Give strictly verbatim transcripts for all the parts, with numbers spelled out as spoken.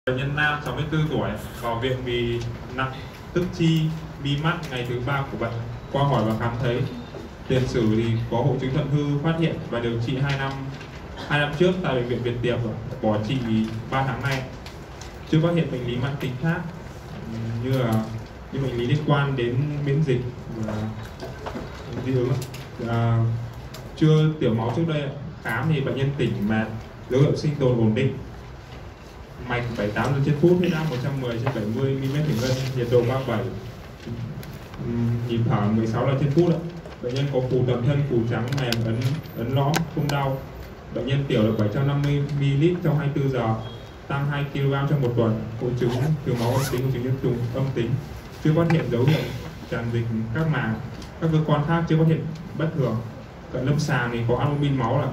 Bệnh nhân nam sáu mươi tư tuổi vào viện vì nặng tức chi mi mắt ngày thứ ba của bệnh. Qua hỏi và khám thấy tiền sử thì có hội chứng thận hư phát hiện và điều trị hai năm hai năm trước tại bệnh viện Việt Tiệp, bỏ trị ba tháng nay. Chưa phát hiện bệnh lý mãn tính khác như là những bệnh lý liên quan đến miễn dịch và dị ứng. À, chưa tiểu máu trước đây. Khám thì bệnh nhân tỉnh mệt, dấu hiệu sinh tồn ổn định, mạch bảy mươi tám lần trên phút, huyết áp một trăm mười trên bảy mươi mi-li-mét thủy ngân, nhiệt độ ba mươi bảy, nhịp thở mười sáu lần trên phút. Bệnh nhân có phù toàn thân, phù trắng mềm, ấn ấn lõm, không đau. Bệnh nhân tiểu được bảy trăm năm mươi mi-li-lít trong hai mươi tư giờ, tăng hai ki lô gam trong một tuần. Hội chứng thiếu máu âm tính, hội chứng nhiễm trùng âm tính. Chưa phát hiện dấu hiệu tràn dịch các màng. Các cơ quan khác chưa phát hiện bất thường. Cận lâm sàng thì có albumin máu là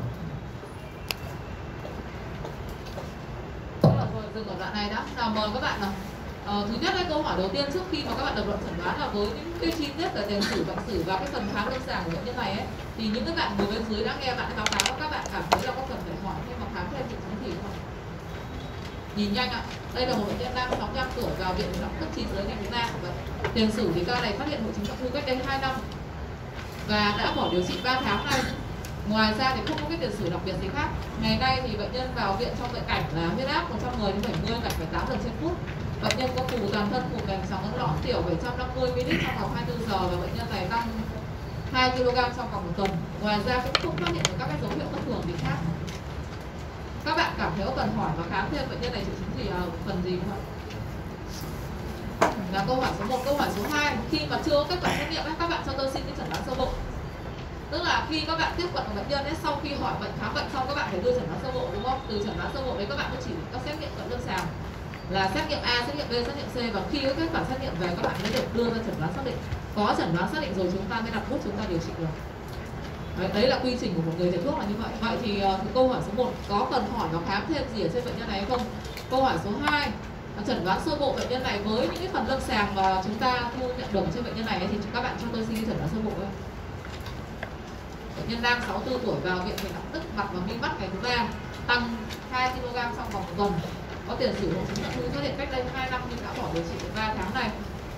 dừng ở đoạn này đã. Nào mời các bạn nào. Ờ, thứ nhất, cái câu hỏi đầu tiên trước khi mà các bạn đọc luận chẩn đoán là với những cái chi tiết về tiền sử, bệnh sử và cái phần khám lâm sàng của bệnh nhân này ấy, thì những cái bạn ngồi bên dưới đã nghe bạn báo cáo, các bạn cảm thấy là có cần phải hỏi thêm hoặc khám thêm triệu chứng gì không? Nhìn nhanh ạ. Đây là một bệnh nhân nam sáu mươi lăm tuổi vào viện nặng tức chi dưới ngày thứ ba của bệnh. Tiền sử thì ca này phát hiện hội chứng thận hư cách đây hai năm và đã bỏ điều trị ba tháng nay. Ngoài ra thì không có cái tiền sử đặc biệt gì khác. Ngày nay thì bệnh nhân vào viện trong bệnh cảnh là huyết áp một trăm mười trên bảy mươi, mạch bảy mươi tám lần trên phút. Bệnh nhân có phù toàn thân, phù kèm sóng ấn lõm, tiểu bảy trăm năm mươi mi-li-lít trong vòng hai mươi tư giờ và bệnh nhân này tăng hai ki lô gam trong vòng một tuần. Ngoài ra cũng không phát hiện được các cái dấu hiệu bất thường gì khác. Các bạn cảm thấy có cần hỏi và khám thêm bệnh nhân này triệu chứng gì, phần gì không ạ? Là câu hỏi số một. Câu hỏi số hai, khi mà chưa có kết quả xét nghiệm ấy, các bạn cho tôi xin cái chẩn đoán sơ bộ. Tức là khi các bạn tiếp cận của bệnh nhân ấy, sau khi hỏi bệnh, khám bệnh xong các bạn phải đưa chẩn đoán sơ bộ, đúng không? Từ chẩn đoán sơ bộ đấy các bạn mới chỉ các xét nghiệm cận lâm sàng là xét nghiệm A, xét nghiệm B, xét nghiệm C, và khi có kết quả xét nghiệm về các bạn mới được đưa ra chẩn đoán xác định. Có chẩn đoán xác định rồi chúng ta mới đặt thuốc, chúng ta điều trị được. Đấy, đấy là quy trình của một người thầy thuốc là như vậy. Vậy thì uh, câu hỏi số một, có cần hỏi và khám thêm gì ở trên bệnh nhân này hay không? Câu hỏi số hai, chẩn đoán sơ bộ bệnh nhân này với những cái phần lâm sàng mà chúng ta thu nhận được trên bệnh nhân này thì các bạn cho tôi xin chẩn đoán sơ bộ ấy. Bệnh nhân nam sáu mươi tư tuổi vào viện vì nặng tức mặt và mi mắt ngày thứ ba, tăng hai ki lô gam trong vòng một tuần, có tiền sử hội chứng thận hư xuất hiện cách đây hai năm nhưng đã bỏ điều trị được ba tháng này,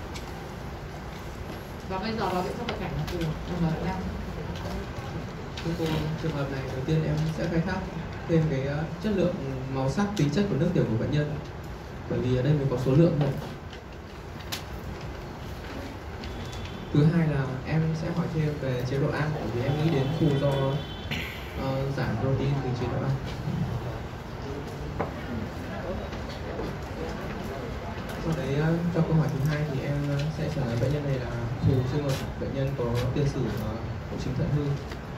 và bây giờ vào viện trong bệnh cảnh là phù là bệnh nam. Thưa cô, trường hợp này đầu tiên em sẽ khai thác thêm cái chất lượng, màu sắc, tính chất của nước tiểu của bệnh nhân, bởi vì ở đây mới có số lượng thôi. Thứ hai là em sẽ hỏi thêm về chế độ ăn, bởi vì em nghĩ đến phù do uh, giảm protein từ chế độ ăn. Sau đấy uh, cho câu hỏi thứ hai thì em sẽ trả lời bệnh nhân này là phù trường hợp bệnh nhân có tiền sử uh, hội chứng thận hư.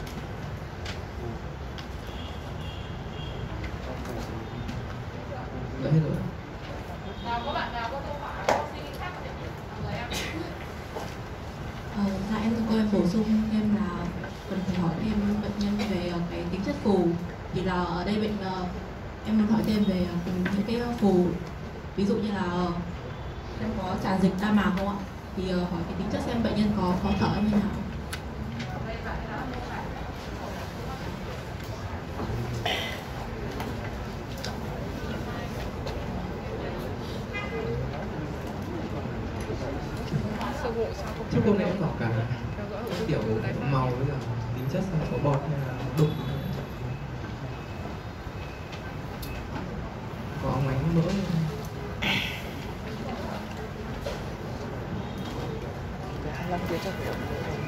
Đã hết rồi. Nào các bạn nào có câu hỏi có suy nghĩ khác thì mời em. Ờ, dạ em thưa cô, em bổ sung thêm là cần phải hỏi thêm bệnh nhân về cái tính chất phù. Thì là ở đây bệnh em muốn hỏi thêm về những cái phù, ví dụ như là em có tràn dịch đa màng không ạ? Thì hỏi cái tính chất xem bệnh nhân có khó thở như nào. Trước hôm nay em bảo cả tiểu màu với cả tính chất xem có bọt hay là đục, có óng ánh mỡ. hai mươi lăm kia chắc phải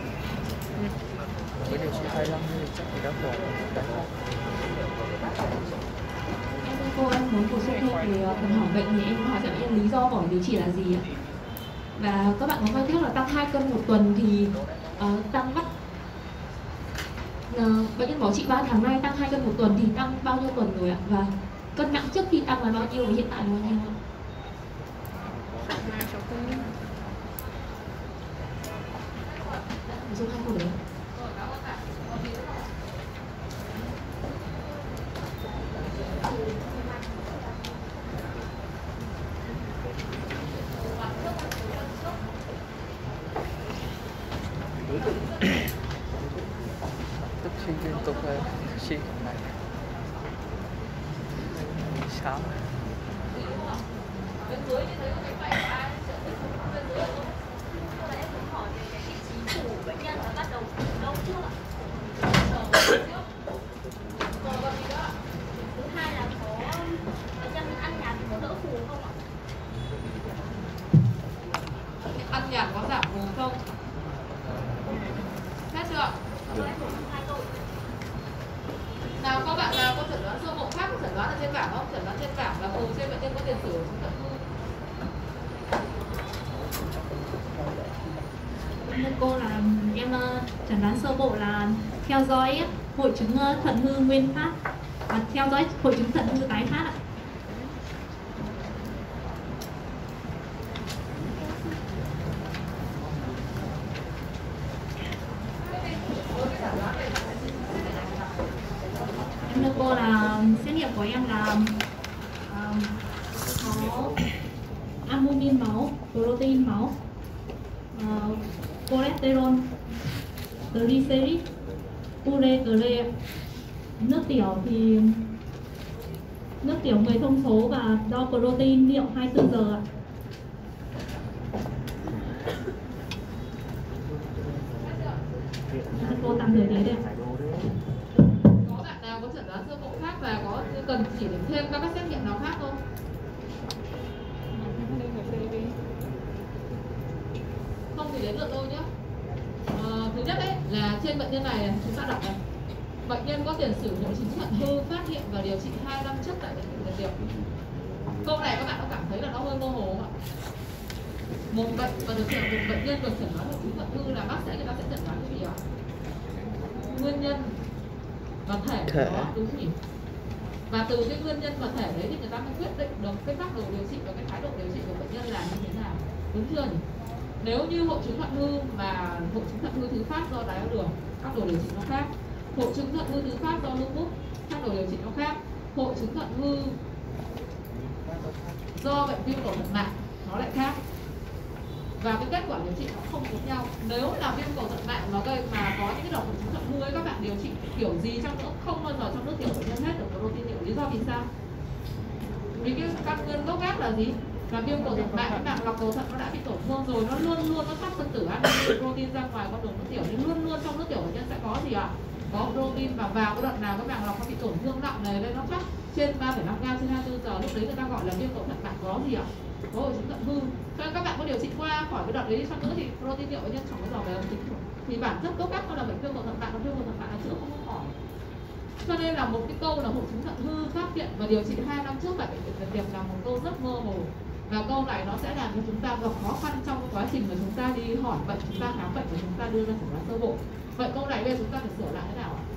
với điều trị hai mươi lăm thì chắc phải đã bỏ đánh không? Em thưa cô, em muốn bổ sung thêm về phần hỏi bệnh thì em hỏi bệnh nhân lý do bỏ điều trị là gì ạ? Và các bạn có khai thác là tăng hai cân một tuần thì uh, tăng mắt uh, bệnh nhân bỏ trị ba tháng nay tăng hai cân một tuần thì tăng bao nhiêu tuần rồi ạ? Và cân nặng trước khi tăng là bao nhiêu và hiện tại là bao nhiêu ạ? Bổ sung hai câu đấy. Tức khi liên tục hay khi này sáng không? Hết chưa? Nào có bạn nào có chẩn đoán sơ bộ khác chẩn đoán ở trên bảng không? Chẩn đoán trên bảng là phù trên bệnh nhân có tiền sử chứng thận hư. Thưa cô là em chẩn đoán sơ bộ là theo dõi hội chứng thận hư nguyên phát và theo dõi hội chứng thận hư tái phát ạ. Em thưa cô là xét nghiệm của em là uh, có albumin máu, protein máu, uh, cholesterol, triglycerid, ure, gle. Nước tiểu thì nước tiểu người thông số và đo protein liệu hai mươi tư giờ ạ. Cô tạm thời thế đây. Có bạn nào có chẩn đoán sơ bộ khác và có cần chỉ định thêm các xét nghiệm nào khác không? Không thì đến lượt tôi nhé. À, thứ nhất đấy là trên bệnh nhân này chúng ta đọc này, bệnh nhân có tiền sử hội chứng thận hư phát hiện và điều trị hai năm trước tại bệnh viện Việt Tiệp. Câu này các bạn có cảm thấy là nó hơi mơ hồ không ạ? Một bệnh và được một bệnh nhân được chẩn đoán hội chứng thận hư là bác sĩ người ta sẽ chẩn đoán cái gì ạ? Nguyên nhân và thể của nó, đúng nhỉ? Và từ cái nguyên nhân và thể đấy thì người ta mới quyết định được cái phác đồ điều trị và cái thái độ điều trị của bệnh nhân là như thế nào, đúng chưa nhỉ? Nếu như hội chứng thận hư mà hội chứng thận hư thứ phát do đái tháo đường, phác đồ điều trị nó khác. Hội chứng thận hư thứ phát do lupus, phác đồ điều trị nó khác. Hội chứng thận hư do bệnh viêm cầu thận mạng nó lại khác. Và cái kết quả điều trị nó không giống nhau. Nếu là viêm cầu thận mạng nó gây mà có những cái độc hội chứng thận hư ấy, các bạn điều trị kiểu gì chăng nữa không bao giờ trong nước tiểu bệnh nhân hết được protein niệu. Lý do vì sao? Vì cái căn nguyên gốc gác là gì? Là viêm cầu thận mạng, cái màng lọc cầu thận nó đã bị tổn thương rồi, nó luôn luôn nó thoát phân tử ăn protein ra ngoài con đường nước tiểu, nên luôn luôn trong nước tiểu bệnh nhân sẽ có gì ạ? Có protein, và vào cái đoạn nào cái màng lọc nó bị tổn thương nặng này nên nó thoát trên ba phẩy năm gam trên hai mươi tư giờ, lúc đấy người ta gọi là viêm cầu thận mạng có gì ạ? Có hội chứng thận hư. Cho nên các bạn có điều trị qua khỏi cái đoạn đấy đi chăng nữa thì protein niệu bệnh nhân chẳng có giàu về âm tính. Thì bản chất gốc gác nó là bệnh viêm cầu thận mạng, còn viêm cầu thận mạng là chữa không có khỏi. Cho nên là một cái câu là hội chứng thận hư phát hiện và điều trị hai năm trước tại bệnh viện Việt Tiệp là một câu rất mơ hồ. Và câu này nó sẽ làm cho chúng ta gặp khó khăn trong cái quá trình mà chúng ta đi hỏi bệnh, chúng ta khám bệnh và chúng ta đưa ra chẩn đoán sơ bộ. Vậy câu này bây giờ chúng ta phải sửa lại thế nào ạ?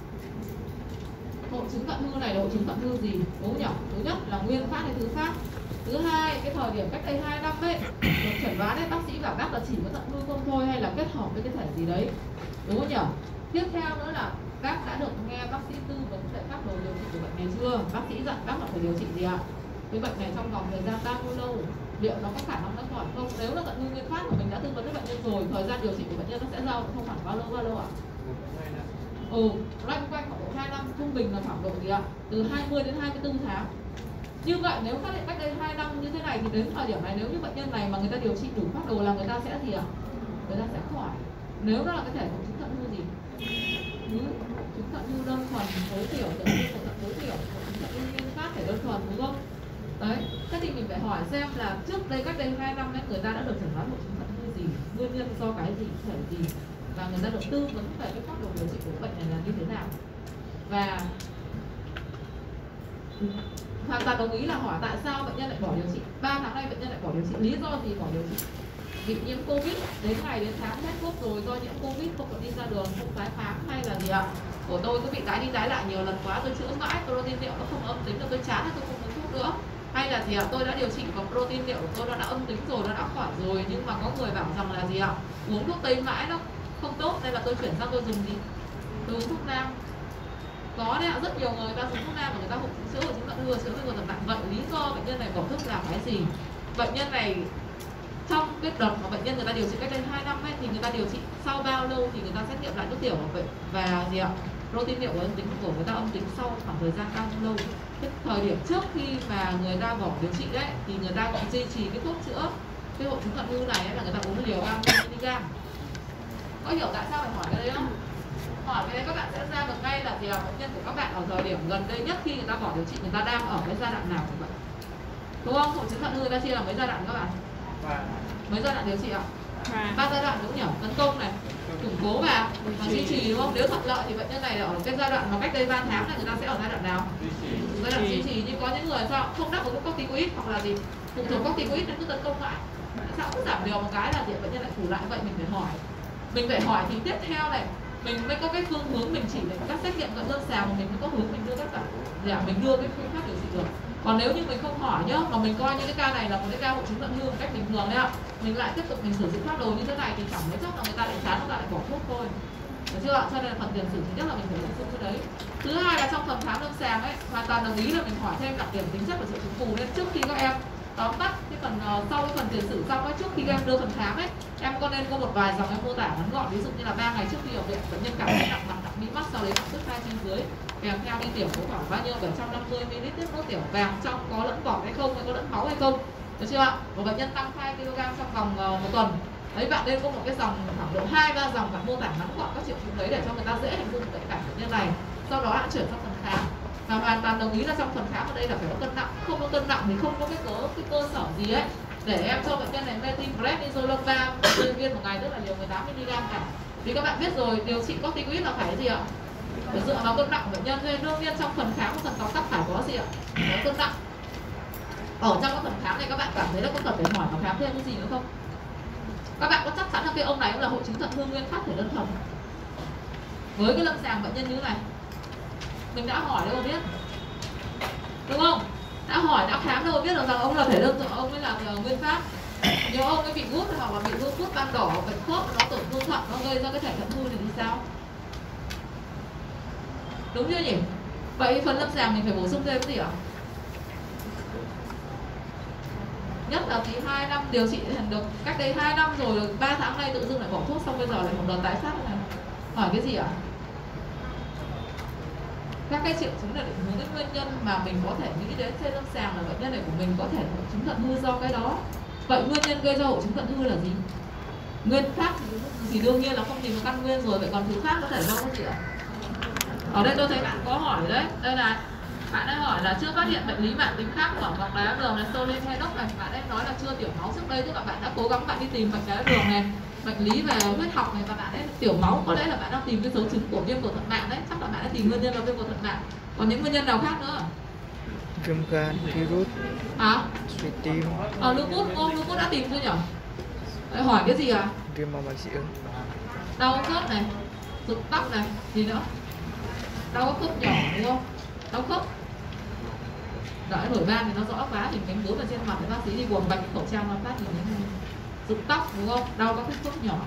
Hội chứng thận hư này là hội chứng thận hư gì? Đúng nhỉ? Thứ nhất là nguyên phát hay thứ phát. Thứ hai, cái thời điểm cách đây hai năm ấy, được chẩn đoán ấy, bác sĩ bảo bác là chỉ có thận hư không thôi hay là kết hợp với cái thể gì đấy. Đúng không nhỉ? Tiếp theo nữa là bác đã được nghe bác sĩ tư vấn về phác đồ điều trị của bệnh này chưa? Bác sĩ dặn bác là phải điều trị gì ạ? Cái bệnh này trong vòng thời gian bao nhiêu lâu? Liệu nó có khả năng nó khỏi không? Nếu là thận hư nguyên phát mà mình đã tư vấn với bệnh nhân rồi, thời gian điều trị của bệnh nhân nó sẽ giao không khoảng bao lâu bao lâu ạ? Ừ, loanh quanh khoảng độ hai năm, trung bình là khoảng độ gì ạ? Từ hai mươi đến hai mươi tư tháng. Như vậy nếu phát hiện cách đây hai năm như thế này thì đến thời điểm này nếu như bệnh nhân này mà người ta điều trị đủ phác đồ là người ta sẽ gì ạ? Người ta sẽ khỏi. Nếu đó là cái thể hội chứng thận hư gì? Hứ, chứng thận hư đơn thuần tối thiểu, tự nhiên của thận tối thiểu, chứng thận hư nguyên phát thể đơn thuần, đúng không? Đấy, thế thì mình phải hỏi xem là trước đây cách đây hai năm ấy người ta đã được chẩn đoán hội chứng thận hư gì, nguyên nhân do cái gì, thể gì, và người ta được tư vấn về cái phác đồ điều trị của bệnh này là như thế nào. Và hoàn toàn đồng ý là hỏi tại sao bệnh nhân lại bỏ điều trị, ba tháng nay bệnh nhân lại bỏ điều trị, lý do gì bỏ điều trị? Bị nhiễm Covid, đến ngày đến tháng hết thuốc rồi, do nhiễm Covid không có đi ra đường, không tái khám, hay là gì ạ? Của tôi cứ bị tái đi tái lại nhiều lần quá, tôi chữa mãi protein niệu nó không âm tính, tôi chán tôi không uống thuốc nữa. Hay là gì ạ? Tôi đã điều trị và protein niệu của tôi nó đã âm tính rồi, nó đã khỏi rồi, nhưng mà có người bảo rằng là gì ạ? Uống thuốc tây mãi nó không tốt nên là tôi chuyển sang tôi dùng gì? Tôi uống thuốc nam. Có đấy ạ, rất nhiều người ta dùng thuốc nam mà người ta không chữa hội chứng thận hư, chữa viêm cầu thận mạng. Vậy lý do bệnh nhân này bỏ thuốc là cái gì? Bệnh nhân này trong cái đợt mà bệnh nhân người ta điều trị cách đây hai năm ấy, thì người ta điều trị sau bao lâu thì người ta xét nghiệm lại nước tiểu và, và gì ạ? Protein niệu âm tính của người ta âm tính sau khoảng thời gian bao nhiêu lâu? Cái thời điểm trước khi mà người ta bỏ điều trị đấy thì người ta còn duy trì cái thuốc chữa cái hội chứng thận hư này ấy, là người ta uống liều ba mươi mi li gam. Có hiểu tại sao phải hỏi cái đấy không? Hỏi cái đấy các bạn sẽ ra được ngay là gì ạ? Bệnh nhân của các bạn ở thời điểm gần đây nhất khi người ta bỏ điều trị, người ta đang ở cái giai đoạn nào của bệnh? Đúng không? Hội chứng thận hư người ta chia là mấy giai đoạn các bạn? Mấy giai đoạn điều trị ạ? ba giai đoạn đúng nhỉ? Tấn công này, củng cố vào và duy trì đúng không? Nếu thuận lợi thì bệnh nhân này ở cái giai đoạn mà cách đây ba tháng này người ta sẽ ở giai đoạn nào? Giai đoạn duy trì. Nhưng có những người sao không đáp ứng corticoid hoặc là gì phụ thuộc corticoid nên cứ tấn công lại. Sao cứ giảm liều một cái là thì bệnh nhân lại phủ lại, vậy mình phải hỏi. Mình phải hỏi thì tiếp theo này mình mới có cái phương hướng, mình chỉ để các xét nghiệm cận lâm sàng mà mình mới có hướng mình đưa các bạn để mình đưa cái phương pháp điều trị được. Còn nếu như mình không hỏi nhá, mà mình coi như cái ca này là một cái ca hội chứng thận hư một cách bình thường đấy ạ, mình lại tiếp tục mình sử dụng phác đồ như thế này thì chẳng mấy chốc là người ta lại chán, người ta lại bỏ thuốc thôi, được chưa ạ? Cho nên là phần tiền sử thứ nhất là mình phải bổ sung cái đấy. Thứ hai là trong phần khám lâm sàng ấy, hoàn toàn đồng ý là mình hỏi thêm đặc điểm tính chất của triệu chứng phù, nên trước khi các em tóm tắt cái phần uh, sau cái phần tiền sử xong ấy, trước khi các em đưa phần khám ấy, em có nên có một vài dòng em mô tả ngắn gọn, ví dụ như là ba ngày trước khi ở viện bệnh nhân cảm thấy nặng mặt nặng bị mắc, sau đấy nặng sức hai trên dưới, kèm theo đi tiểu có khoảng bao nhiêu bảy trăm năm mươi mi li lít nước tiểu vàng trong có lẫn bọt hay không, hay có lẫn máu hay không, được chưa ạ? Một bệnh nhân tăng hai ki lô gam trong vòng uh, một tuần. Đấy, bạn nên có một cái dòng khoảng độ hai ba dòng bạn mô tả ngắn gọn các triệu chứng đấy để cho người ta dễ hình dung bệnh cảnh bệnh nhân này. Sau đó bạn chuyển sang phần khám. Và hoàn toàn đồng ý là trong phần khám ở đây là phải có cân nặng, không có cân nặng thì không có cái cơ cái cơ sở gì ấy để em cho bệnh nhân này methylprednisolone viên một ngày, tức là liều mười tám mi li gam cả. Vì các bạn biết rồi, điều trị corticoid là phải cái gì ạ? Phải dựa vào cân nặng của bệnh nhân, nên đương nhiên trong phần khám của phần tóm tắt phải có gì ạ? Có cân nặng. Ở trong cái phần khám này các bạn cảm thấy là có cần phải hỏi và khám thêm cái gì nữa không? Các bạn có chắc chắn là cái ông này cũng là hội chứng thận hư nguyên phát thể đơn thuần với cái lâm sàng bệnh nhân như thế này? Mình đã hỏi đâu biết, đúng không? Đã hỏi, đã khám đâu biết được rằng ông là thể đơn thuần, ông ấy là nguyên phát. Nếu ông ấy bị gút hoặc là bị lupus ban đỏ, bệnh khớp nó tổn thương thận, nó gây ra cái thể thận hư thì sao? Đúng chưa nhỉ? Vậy phần lâm sàng mình phải bổ sung thêm cái gì ạ? Nhất là thì hai năm điều trị được, cách đây hai năm rồi, được ba tháng nay tự dưng lại bỏ thuốc, xong bây giờ lại một đợt tái phát này. Hỏi cái gì ạ? Các cái triệu chứng là định hướng cái nguyên nhân mà mình có thể nghĩ đến trên lâm sàng là bệnh nhân này của mình có thể hội chứng thận hư do cái đó. Vậy nguyên nhân gây ra hội chứng thận hư là gì? Nguyên phát thì đương nhiên là không tìm được căn nguyên rồi, vậy còn thứ khác có thể do cái gì ạ? Ở đây tôi thấy bạn có hỏi đấy, đây là bạn ấy hỏi là chưa phát hiện bệnh lý mãn tính khác của hoặc đái tháo đường này, insulin hay đốc này, bạn ấy nói là chưa tiểu máu trước đây, tức là bạn đã cố gắng bạn đi tìm bệnh đái tháo đường này, bệnh lý về huyết học này, và bạn ấy tiểu máu, có lẽ là bạn đang tìm cái dấu chứng của viêm cầu thận mạng đấy, chắc là bạn đã tìm nguyên nhân là viêm cầu thận mạng. Còn những nguyên nhân nào khác nữa? Viêm gan, virus, à? suy tim. Ờ, lupus, ô, lupus đã tìm chưa nhỉ? Đấy, hỏi cái gì à? Viêm màng dị ứng. Đau khớp này, rụng tóc này, gì nữa? Đau khớp nhỏ đúng không? Đau khớp. Đấy, nổi ban thì nó rõ quá, hình cánh bướm ở trên mặt thì bác sĩ đi buồn bạch khẩu trang nó phát thì nó rụng tóc đúng không? Đau các cái khớp nhỏ.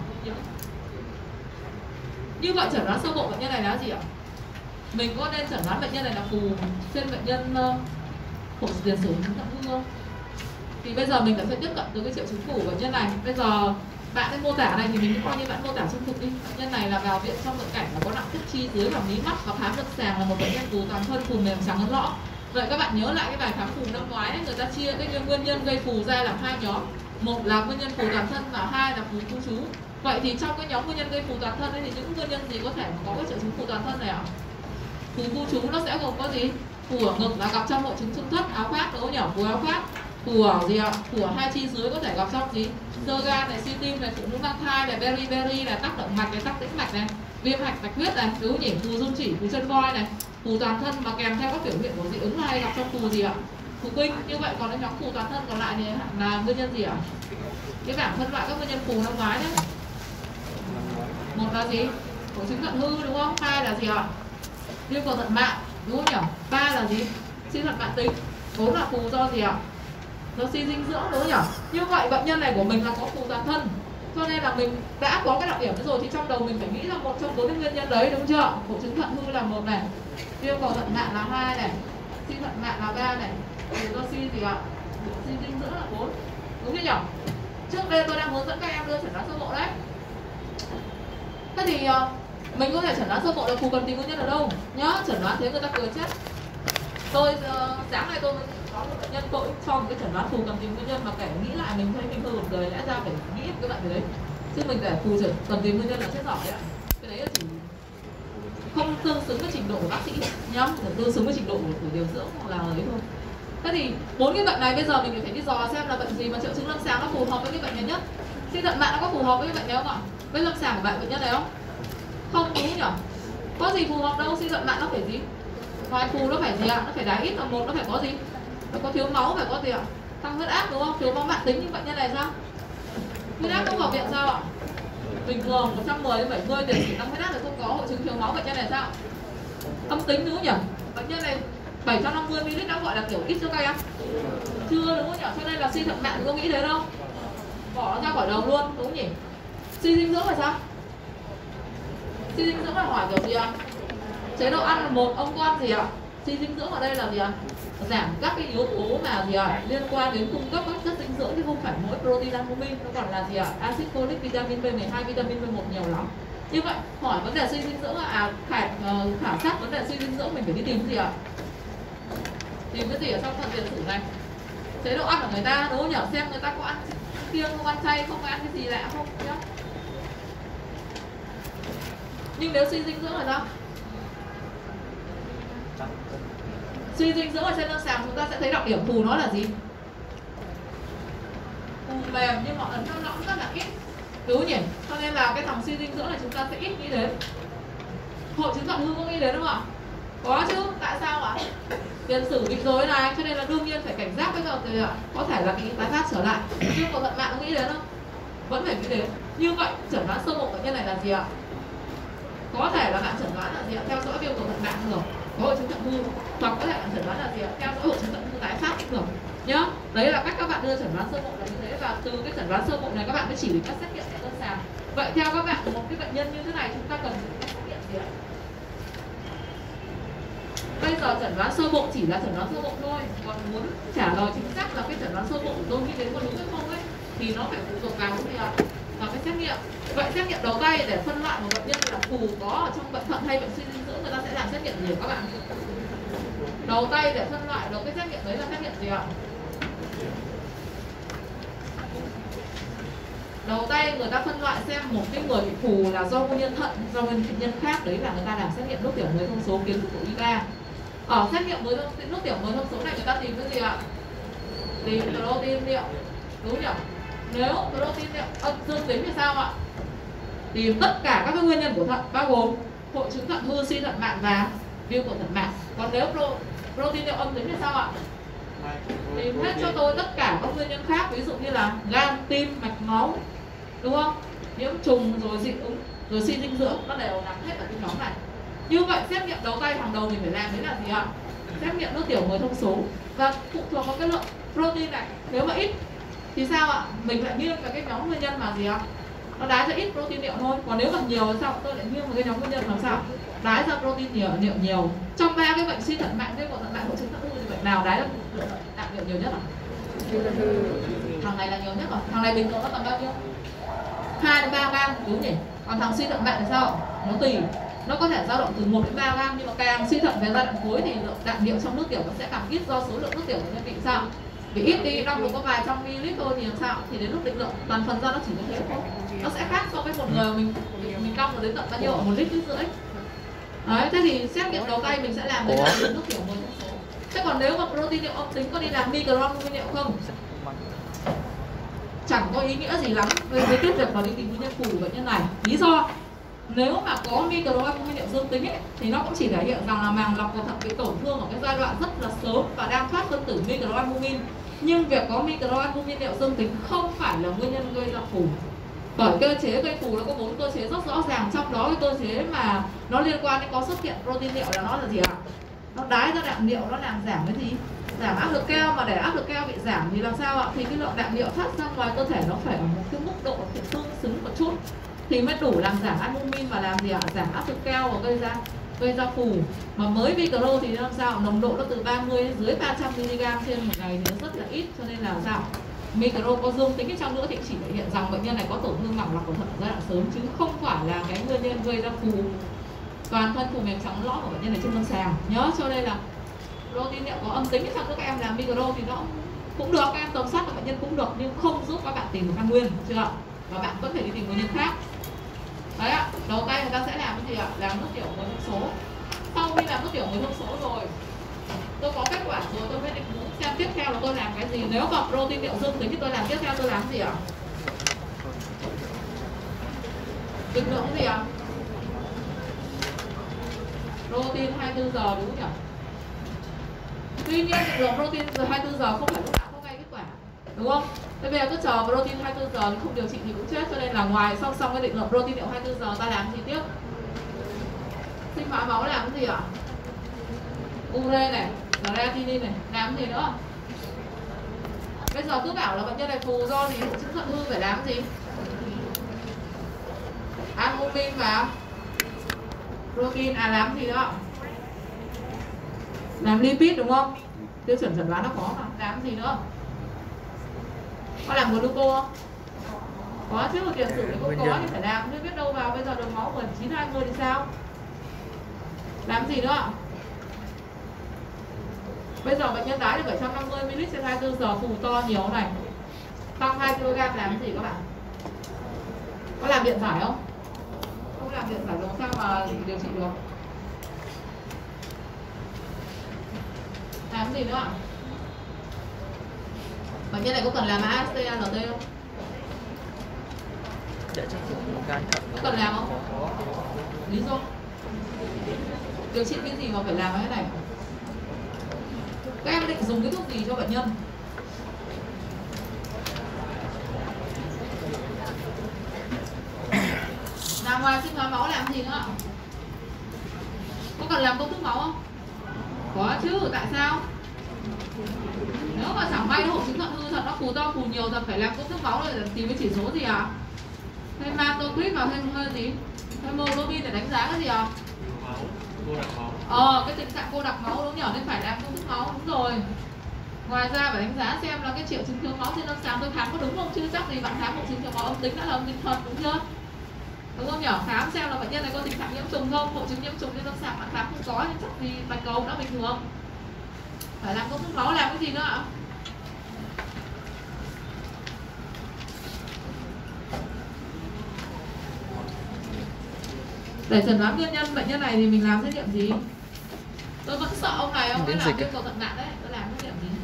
Như vậy chẩn đoán sơ bộ bệnh nhân này là gì ạ? Mình có nên chẩn đoán bệnh nhân này là phù trên bệnh nhân phổi tiền sử thận hư không? Thì bây giờ mình đã sẽ tiếp cận từ cái triệu chứng phù của bệnh nhân này. Bây giờ bạn ấy mô tả này thì mình coi như bạn mô tả trung thực đi. Bệnh nhân này là vào viện trong bệnh cảnh là có nặng thức chi dưới và mí mắt, và khám lâm sàng là một bệnh nhân phù toàn thân, phù mềm trắng ấn lõ. Vậy các bạn nhớ lại cái bài khám phù năm ngoái ấy, người ta chia cái nguyên nhân gây phù ra làm hai nhóm. Một là nguyên nhân phù toàn thân và hai là phù khu trú. Vậy thì trong cái nhóm nguyên nhân gây phù toàn thân ấy thì những nguyên nhân gì có thể có cái triệu chứng phù toàn thân này ạ? Phù khu trú nó sẽ gồm có gì? Phù ở ngực là gặp trong hội chứng xương thất áo khoác đúng không nhỉ? Phù áo khoác. Phù ở gì ạ? Phù ở hai chi dưới có thể gặp trong gì? Xơ gan này, suy tim này, phụ nữ mang thai này, beriberi này, tác động mạch này, tắc tĩnh mạch này, viêm hạch bạch huyết này, đúng không nhỉ? Phù run chỉ, phù chân voi này, phù toàn thân mà kèm theo các biểu hiện của dị ứng hay gặp trong phù gì ạ? Phù kinh. Như vậy còn cái nhóm phù toàn thân còn lại thì là nguyên nhân gì ạ? Cái bảng phân loại các nguyên nhân phù năm ngoái đấy. Một là gì? Hội chứng thận hư đúng không? Hai là gì ạ? Viêm cầu thận mạng đúng không nhỉ? Ba là gì? Suy thận mạng tính. Bốn là phù do gì ạ? Do suy dinh dưỡng đúng không nhỉ? Như vậy bệnh nhân này của mình là có phù toàn thân, cho nên là mình đã có cái đặc điểm đấy rồi thì trong đầu mình phải nghĩ là một trong bốn nguyên nhân đấy đúng chưa? Hội chứng thận hư là một này, viêm cầu thận mạng là hai này, suy thận mạng là ba này, do suy gì ạ? Suy dinh dưỡng là bốn, đúng chưa nhỉ? Trước đây tôi đang hướng dẫn các em đưa chẩn đoán sơ bộ đấy. Thế thì uh, mình có thể chẩn đoán sơ bộ là phù cần tìm nguyên nhân ở đâu nhá. Chẩn đoán thế người ta cười chết. Tôi uh, sáng nay tôi có một bệnh nhân tôi cho một cái chẩn đoán phù cần tìm nguyên nhân mà kể nghĩ lại mình thấy mình hơi buồn cười, lẽ ra phải nghĩ cái bệnh đấy. Chứ mình để phù chẩn cần tìm nguyên nhân là chết giỏi đấy ạ. Cái đấy là chỉ không tương xứng với trình độ của bác sĩ nhá, tương xứng với trình độ của, của điều dưỡng hoặc là ấy thôi. Thế thì bốn cái bệnh này bây giờ mình phải đi dò xem là bệnh gì mà triệu chứng lâm sàng nó phù hợp với cái bệnh này nhất. suy thận mạn nó có phù hợp với bệnh này không ạ? Với lâm sàng của bạn bệnh nhân này không? Không đúng nhỉ? Có gì phù hợp đâu, suy thận mạn nó phải gì? Ngoài phù nó phải gì ạ? Nó phải đá ít là một, nó phải có gì? Nó có thiếu máu, phải có gì ạ? Tăng huyết áp đúng không? Thiếu máu mạn tính nhưng bệnh nhân này sao? Huyết áp không vào viện sao ạ? Bình thường một trăm mười đến bảy mươi tiền sử tăng huyết áp thì không có hội chứng thiếu máu. Bệnh nhân này sao? Âm tính đúng không nhỉ? Bệnh nhân này bảy trăm năm mươi mi li lít đã gọi là kiểu ít chữa cay á? Chưa đúng không nhỉ? Cho nên là suy thận mạn có nghĩ thế đâu. Bỏ nó ra khỏi đầu luôn đúng không nhỉ? Suy dinh dưỡng là sao? Suy dinh dưỡng là hỏi kiểu gì ạ? Chế độ ăn là một, ông có ăn gì ạ? Suy dinh dưỡng ở đây là gì ạ? Giảm các cái yếu tố mà gì ạ? Liên quan đến cung cấp các chất dinh dưỡng chứ không phải mỗi protein, albumin, nó còn là gì ạ? Acid folic, vitamin B mười hai, vitamin B một nhiều lắm. Như vậy hỏi vấn đề suy dinh dưỡng à khảo, uh, khảo sát vấn đề suy dinh dưỡng mình phải đi tìm gì ạ? Tìm cái gì ở trong phần tiền sử này? Chế độ ăn của người ta đúng không nhỉ? Xem người ta có ăn kiêng không, ăn chay không, có ăn cái gì lạ không nhá. Nhưng nếu suy dinh dưỡng là sao? Suy dinh dưỡng ở trên lâm sàng chúng ta sẽ thấy đặc điểm phù nó là gì? Phù mềm nhưng mà ấn nó lõng rất là ít, đúng không nhỉ? Cho nên là cái thằng suy dinh dưỡng này chúng ta sẽ ít nghĩ đến. Hội chứng thận hư có nghĩ đến không ạ? Có chứ, tại sao ạ? Tiền sử bị rối này, cho nên là đương nhiên phải cảnh giác với giờ thì có thể là bị tái phát trở lại. Nhưng có thận mạn có nghĩ đến không? Vẫn phải nghĩ đến. Như vậy chẩn đoán sơ bộ bệnh nhân này là gì ạ? Có thể là bạn chẩn đoán là gì ạ? Theo dõi viêm cầu thận mạn được, có hội chứng thận hư, hoặc có thể bạn chẩn đoán là gì ạ? Theo dõi hội chứng thận hư tái phát cũng được nhá. Đấy là cách các bạn đưa chẩn đoán sơ bộ là như thế, và từ cái chẩn đoán sơ bộ này các bạn mới chỉ định các xét nghiệm tại lâm sàng. Vậy theo các bạn một cái bệnh nhân như thế này chúng ta cần các xét nghiệm gì ạ? Bây giờ chẩn đoán sơ bộ chỉ là chẩn đoán sơ bộ thôi, còn muốn trả lời chính xác là cái chẩn đoán sơ bộ của tôi nghĩ đến có đúng hay không ấy thì nó phải phụ thuộc vào cái gì ạ? Vào cái xét nghiệm. Vậy xét nghiệm đầu tay để phân loại một bệnh nhân là phù có ở trong bệnh thận hay bệnh suy dinh dưỡng, người ta sẽ làm xét nghiệm gì các bạn? Đầu tay để phân loại được cái xét nghiệm đấy là xét nghiệm gì ạ? Đầu tay người ta phân loại xem một cái người bị phù là do nguyên nhân thận, do nguyên nhân khác, đấy là người ta làm xét nghiệm nước tiểu mới thông số kiến thức của i ca. Ở xét nghiệm mới nước tiểu mới thông số này người ta tìm cái gì ạ? Tìm protein niệu, đúng nhỉ? Nếu protein niệu âm dương tính thì sao ạ? Tìm tất cả các cái nguyên nhân của thận bao gồm hội chứng thận hư, suy thận mạn và viêm cầu thận mạn. Còn nếu pro, protein niệu âm tính thì sao ạ? Tìm hết cho tôi tất cả các nguyên nhân khác, ví dụ như là gan, tim, mạch máu, đúng không? Nhiễm trùng rồi dị ứng rồi suy dinh dưỡng, nó đều nằm hết ở cái nhóm này. Như vậy xét nghiệm đầu tay hàng đầu mình phải làm đấy là gì ạ? Xét nghiệm nước tiểu mới thông số, và phụ thuộc vào cái lượng protein này. Nếu mà ít thì sao ạ? Mình lại nghiêng vào cái nhóm nguyên nhân mà gì ạ? Nó đái ra ít protein niệu thôi. Còn nếu mà nhiều thì sao? Tôi lại nghiêng vào cái nhóm nguyên nhân làm sao? Đái ra protein nhiều, niệu nhiều. Trong ba cái bệnh suy thận mạn, viêm cầu thận mạn, hội chứng thận hư thì bệnh nào đái ra lượng đạm niệu nhiều nhất ạ? Thằng này là nhiều nhất rồi. Thằng này bình thường nó tầm bao nhiêu? hai đến ba gram đúng nhỉ? Còn thằng suy thận mạn thì sao? Nó tùy. Nó có thể dao động từ một đến ba gram, nhưng mà càng suy thận về giai đoạn cuối thì lượng đạm niệu trong nước tiểu nó sẽ càng ít do số lượng nước tiểu của nhân bị sao? Bị ít đi, đong được có vài trăm mi-li-lít thôi thì làm sao? Thì đến lúc định lượng toàn phần ra nó chỉ có thế thôi. Nó sẽ khác so với một người mà mình mình, mình đong được đến tận bao nhiêu? Một lít rưỡi. Đấy, thế thì xét nghiệm đầu tay mình sẽ làm đấy là nước tiểu mới thông số. Thế còn nếu mà protein niệu âm tính có đi làm microalbumin niệu không? Chẳng có ý nghĩa gì lắm với cái tiếp việc vào đi tìm nguyên nhân phù của bệnh nhân này. Lý do nếu mà có microalbumin niệu dương tính ấy, thì nó cũng chỉ thể hiện rằng là màng lọc cầu thận bị tổn thương ở cái giai đoạn rất là sớm và đang thoát phân tử microalbumin. Nhưng việc có microalbumin niệu dương tính không phải là nguyên nhân gây ra phù. Bởi cơ chế gây phù nó có bốn cơ chế rất rõ ràng, trong đó cái cơ chế mà nó liên quan đến có xuất hiện protein niệu là nó là gì ạ? Nó đái ra đạm niệu, nó làm giảm cái gì? Giảm áp lực keo, mà để áp lực keo bị giảm thì làm sao ạ? Thì cái lượng đạm niệu thoát ra ngoài cơ thể nó phải ở một cái mức độ tương xứng một chút thì mới đủ làm giảm albumin và làm gì ạ? Giảm áp lực keo và gây ra gây ra phù. Mà mới micro thì làm sao? Nồng độ nó từ ba mươi đến dưới ba trăm mi-li-gam trên một ngày thì nó rất là ít, cho nên là sao? Micro có dương tính trong nữa thì chỉ thể hiện rằng bệnh nhân này có tổn thương màng lọc cầu thận ở giai đoạn sớm, chứ không phải là cái nguyên nhân gây ra phù. Toàn thân phù mềm trắng lõm của bệnh nhân này trên lâm sàng nhớ. Cho nên là protein niệu có âm tính trong các em làm micro thì nó cũng được, các em tầm soát của bệnh nhân cũng được, nhưng không giúp các bạn tìm được căn nguyên, chưa ạ? Và bạn vẫn phải đi tìm nguyên nhân khác. Đấy ạ, đầu tay người ta sẽ làm cái gì ạ? Làm nước tiểu mới thông số. Sau khi làm nước tiểu mới thông số rồi, tôi có kết quả rồi, tôi mới định muốn xem tiếp theo là tôi làm cái gì. Nếu mà protein niệu dương tính thì tôi làm tiếp theo tôi làm gì ạ? Định lượng cái gì ạ? Protein hai mươi tư giờ đúng không nhỉ? Tuy nhiên định lượng protein hai mươi tư giờ không phải lúc nào không ngay kết quả, đúng không? Thế bây giờ cứ chờ protein hai mươi tư giờ thì không điều trị thì cũng chết, cho nên là ngoài song song với định lượng protein liệu hai mươi tư giờ ta làm gì tiếp? Sinh hóa máu làm cái gì ạ? Ure này, creatinine này, làm cái gì nữa? Bây giờ cứ bảo là bệnh nhân này phù do gì, hội chứng thận hư phải làm cái gì? Albumin và protein, à làm gì nữa? Làm lipid đúng không? Tiêu chuẩn chẩn đoán nó có mà, làm gì nữa? Có làm gluco không? Có chứ, tiền sử thì không có thì phải làm, chứ biết đâu vào bây giờ đường máu mười chín hai mươi thì sao? Làm gì nữa ạ? Bây giờ bệnh nhân đái được bảy trăm năm mươi mi li lít trên hai mươi tư giờ, phù to nhiều này, tăng hai ki lô gam làm gì các bạn? Có làm điện giải không? Không làm điện giải làm sao mà điều trị được? Làm gì nữa ạ? Bệnh nhân này có cần làm a ét tê a lờ tê không? Để cho gan thận. Có cần làm không? Lý do điều trị cái gì mà phải làm cái này? Các em định dùng cái thuốc gì cho bệnh nhân? Làm ngoài sinh hóa máu làm gì nữa? Có cần làm công thức máu không? Có chứ, tại sao? Nếu mà chẳng may nó hội chứng thận hư thật, nó phù to phù nhiều thật, phải làm công thức máu để tìm cái chỉ số gì à? Hematocrit và hem gì? Hemoglobin để đánh giá cái gì à? Ờ, cái tình trạng cô đặc máu đúng nhỉ, nên phải làm công thức máu, đúng rồi. Ngoài ra phải đánh giá xem là cái triệu chứng thiếu máu trên lâm sàng tôi khám có đúng không, chứ chắc gì bạn khám hội chứng thiếu máu âm tính đã là âm tính thật, đúng chưa? Đúng không nhỉ? Khám xem là bệnh nhân này có tình trạng nhiễm trùng không, hội chứng nhiễm trùng trên lâm sàng bạn khám không có thì chắc gì bạch cầu đã bình thường. Phải làm công thức máu, làm cái gì nữa ạ? Để chẩn đoán nguyên nhân bệnh nhân này thì mình làm xét nghiệm gì? Tôi vẫn sợ ông này, ông ấy làm viêm cầu thận nặng đấy, tôi làm xét nghiệm gì?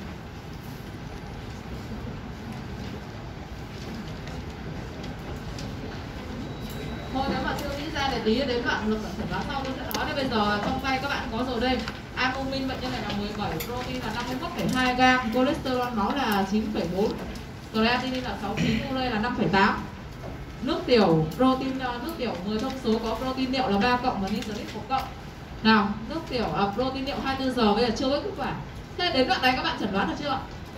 Thôi nếu mà chưa nghĩ ra để tí đến đoạn lực chẩn đoán sau tôi sẽ nói. Đây bây giờ trong tay các bạn có rồi đây. Albumin bệnh nhân này là mười bảy, protein là năm mươi mốt phẩy hai gam, cholesterol máu là chín phẩy bốn, creatinine là sáu mươi chín, ure là năm phẩy tám. Nước tiểu protein, nước tiểu mười thông số có protein niệu là ba cộng và nitrate một cộng. Nào, nước tiểu à, protein niệu hai mươi tư giờ bây giờ chưa có kết quả. Thế đến đoạn này các bạn chẩn đoán được chưa?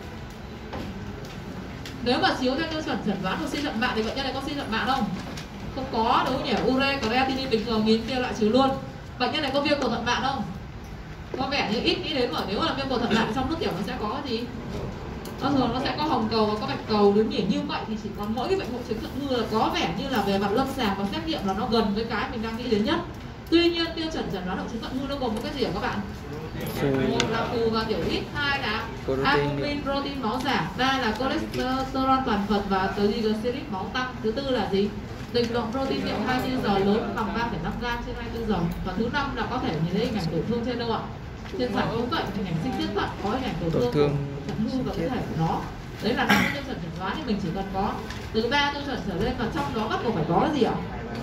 Nếu mà chiếu theo tiêu chuẩn chẩn đoán của suy thận mạng thì bệnh nhân này có suy thận mạng không? Không có, đúng không nhỉ? Ure, creatinine bình thường nghìn kia loại trừ luôn. Bệnh nhân này có viêm cầu thận mạng không? Có vẻ như ít nghĩ đến, bởi nếu là viêm cầu thận mạng trong nước tiểu nó sẽ có cái gì? Nó thường nó sẽ có hồng cầu và có bạch cầu, đúng nhỉ? Như vậy thì chỉ còn mỗi cái bệnh hội chứng thận hư là có vẻ như là về mặt lâm sàng và xét nghiệm là nó gần với cái mình đang nghĩ đến nhất. Tuy nhiên tiêu chuẩn chẩn đoán hội chứng thận hư nó gồm một cái gì hả các bạn? Một là phù và tiểu ít, hai là albumin protein máu giảm, ba là cholesterol toàn phần và triglycerides máu tăng, thứ tư là gì? Định lượng protein niệu hai mươi tư giờ lớn bằng ba phẩy năm gam trên hai mươi tư giờ, và thứ năm là có thể nhìn thấy hình ảnh tổn thương trên đâu ạ? Trên sản ống cạnh hình ảnh sinh tiết thận có hình ảnh tổn thương thận hư và cái thể của nó. Đấy là năm cái tiêu chuẩn chẩn đoán thì mình chỉ cần có từ ba tiêu chuẩn trở lên, và trong đó bắt buộc phải có cái gì ạ?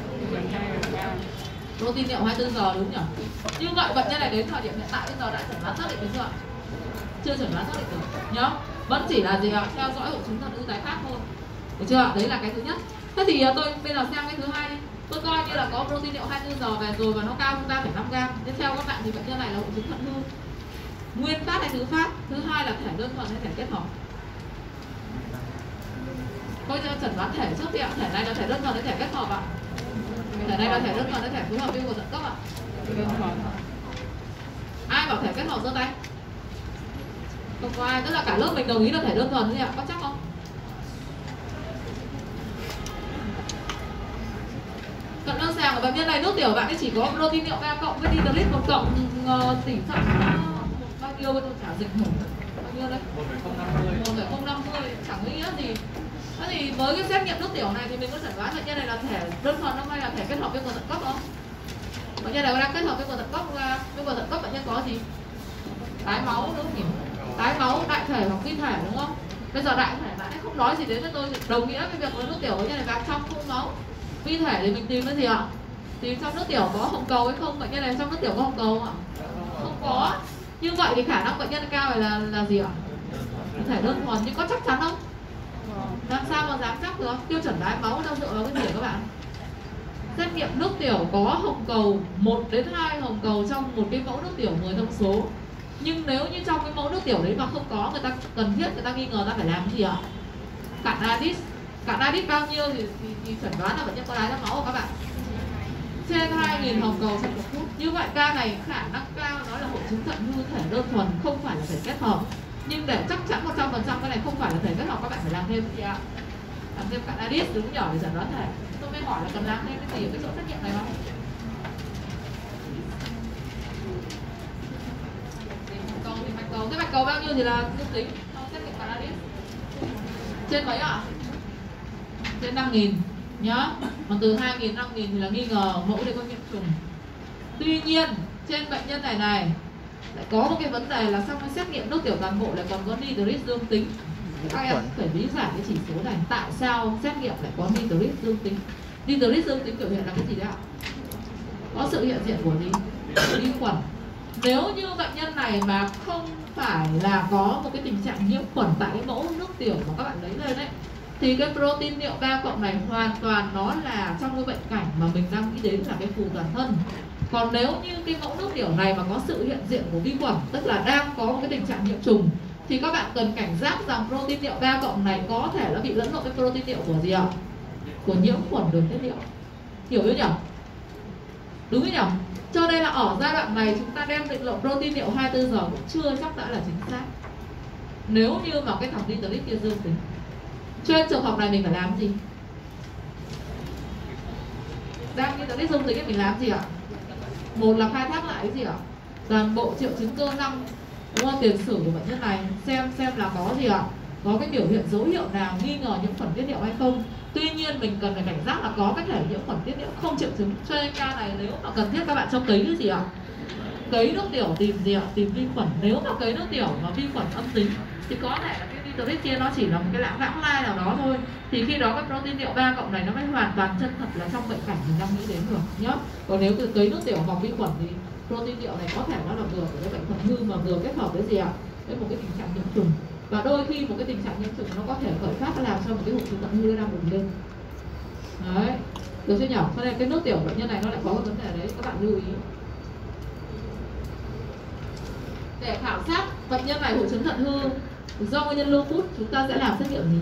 Protein niệu hai mươi tư giờ đúng nhỉ? Như vậy bệnh nhân này đến thời điểm hiện tại bây giờ đã chẩn đoán xác định được chưa ạ? Chưa chẩn đoán xác định được nhá. Vẫn chỉ là gì ạ? Theo dõi hội chứng thận hư tái phát thôi. Được chưa ạ? Đấy là cái thứ nhất. Thế thì tôi bây giờ xem cái thứ hai đi. Tôi coi như là có protein niệu hai mươi tư giờ về rồi và nó cao hơn ba phẩy năm gam. Tiếp theo các bạn thì bệnh nhân này là hội chứng thận hư nguyên phát hay thứ phát? Thứ hai là thể đơn thuần hay thể kết hợp? Tôi cho chẩn đoán thể trước đi ạ. Thể này là thể đơn thuần hay thể kết hợp ạ? Thể này là thể đơn thuần hay thể phối hợp viêm cầu thận cấp ạ? Ai bảo thể kết hợp giơ tay? Không có ai, tức là cả lớp mình đồng ý là thể đơn thuần gì ạ? Có chắc không? Cận lâm sàng của bệnh nhân này nước tiểu bạn ấy chỉ có protein niệu ba cộng với nitrate một cộng, tỷ trọng bao nhiêu tôi chả dịch nổi. Bao nhiêu đấy? một phẩy không năm mươi, chẳng có ý nghĩa gì. Thế thì với cái xét nghiệm nước tiểu này thì mình có chẩn đoán bệnh nhân này là thể đơn thuần không hay là thể kết hợp viêm cầu thận cấp không? Bệnh nhân này có đang kết hợp viêm cầu thận cấp, viêm cầu thận cấp bệnh nhân có gì? Tái máu đúng không nhỉ? Tái máu đại thể hoặc phi thể đúng không? Bây giờ đại thể bạn ấy không nói gì đến với tôi đồng nghĩa với việc là nước tiểu bệnh nhân này vào trong không máu. Vi thể thì mình tìm cái gì ạ? Tìm trong nước tiểu có hồng cầu hay không? Bệnh nhân này trong nước tiểu có hồng cầu không ạ? Không có. Như vậy thì khả năng bệnh nhân cao này là là gì ạ? Thể đơn thuần, nhưng có chắc chắn không? Làm sao mà dám chắc được? Tiêu chuẩn đái máu đâu dựa vào cái gì hả các bạn? Xét nghiệm nước tiểu có hồng cầu một đến hai hồng cầu trong một cái mẫu nước tiểu mười thông số. Nhưng nếu như trong cái mẫu nước tiểu đấy mà không có, người ta cần thiết người ta nghi ngờ ta phải làm cái gì ạ? Cạn adit. Cạn adit bao nhiêu thì, thì, thì chẩn đoán là bệnh nhân có đái tháo máu của các bạn. Trên hai nghìn hồng cầu trong một phút. Như vậy ca này khả năng cao nó là hội chứng thận hư thể đơn thuần, không phải là thể kết hợp. Nhưng để chắc chắn một trăm phần trăm cái này không phải là thể kết hợp, các bạn phải làm thêm gì ạ? Làm thêm cạn adit đúng nhỏ để chẩn đoán thể. Tôi mới hỏi là cần làm thêm cái gì ở cái chỗ xét nghiệm này không? Mạch cầu thì mạch cầu, thế mạch cầu bao nhiêu thì là dương tính trong xét nghiệm cạn adit? Trên mấy ạ? Trên năm nghìn nhá. Còn từ hai nghìn, năm nghìn thì là nghi ngờ mẫu đây có nhiễm trùng. Tuy nhiên trên bệnh nhân này này lại có một cái vấn đề là sau khi xét nghiệm nước tiểu toàn bộ lại còn có nitrit dương tính. Các em phải lý giải cái chỉ số này, tại sao xét nghiệm lại có nitrit dương tính. Nitrit dương tính biểu hiện là cái gì đấy ạ? Có sự hiện diện của gì? Vi khuẩn. Nếu như bệnh nhân này mà không phải là có một cái tình trạng nhiễm khuẩn tại cái mẫu nước tiểu mà các bạn lấy lên đấy, thì cái protein niệu ba cộng này hoàn toàn nó là trong cái bệnh cảnh mà mình đang nghĩ đến là cái phù toàn thân. Còn nếu như cái mẫu nước tiểu này mà có sự hiện diện của vi khuẩn, tức là đang có một cái tình trạng nhiễm trùng, thì các bạn cần cảnh giác rằng protein niệu ba cộng này có thể nó bị lẫn lộn với protein niệu của gì ạ? Của nhiễm khuẩn đường tiết niệu. Hiểu chưa nhỉ? Đúng không nhỉ? Cho nên là ở giai đoạn này chúng ta đem định lượng protein niệu hai mươi tư giờ cũng chưa chắc đã là chính xác. Nếu như mà cái thằng nitrit kia dương tính. Trên trường hợp này mình phải làm gì? Đang nitrit dương tính thì mình làm gì ạ? Một là khai thác lại cái gì ạ? Toàn bộ triệu chứng cơ năng, đúng không? Tiền sử của bệnh nhân này, xem xem là có gì ạ? Có cái biểu hiện dấu hiệu nào nghi ngờ nhiễm khuẩn tiết niệu hay không. Tuy nhiên mình cần phải cảnh giác là có cái thể nhiễm khuẩn tiết niệu không triệu chứng. Cho nên ca này nếu mà cần thiết các bạn cho cấy cái gì ạ? Cấy nước tiểu tìm gì ạ? Tìm vi khuẩn. Nếu mà cấy nước tiểu mà vi khuẩn âm tính thì có thể là cái nitrit kia nó chỉ là một cái lãng vãng lai nào đó thôi. Thì khi đó cái protein niệu ba cộng này nó mới hoàn toàn chân thật là trong bệnh cảnh mình đang nghĩ đến được nhá. Còn nếu cấy nước tiểu bằng vi khuẩn thì protein niệu này có thể nó là vừa của cái bệnh thận hư mà vừa kết hợp với gì ạ? Với một cái tình trạng nhiễm trùng. Và đôi khi một cái tình trạng nhiễm trùng nó có thể khởi phát làm cho một cái hội chứng thận hư đang bùng lên. Đấy, được chưa nhỉ? Cho nên cái nước tiểu bệnh nhân này nó lại có cái vấn đề đấy, các bạn lưu ý. Để khảo sát bệnh nhân này hội chứng thận hư do nguyên nhân lupus, chúng ta sẽ làm xét nghiệm gì?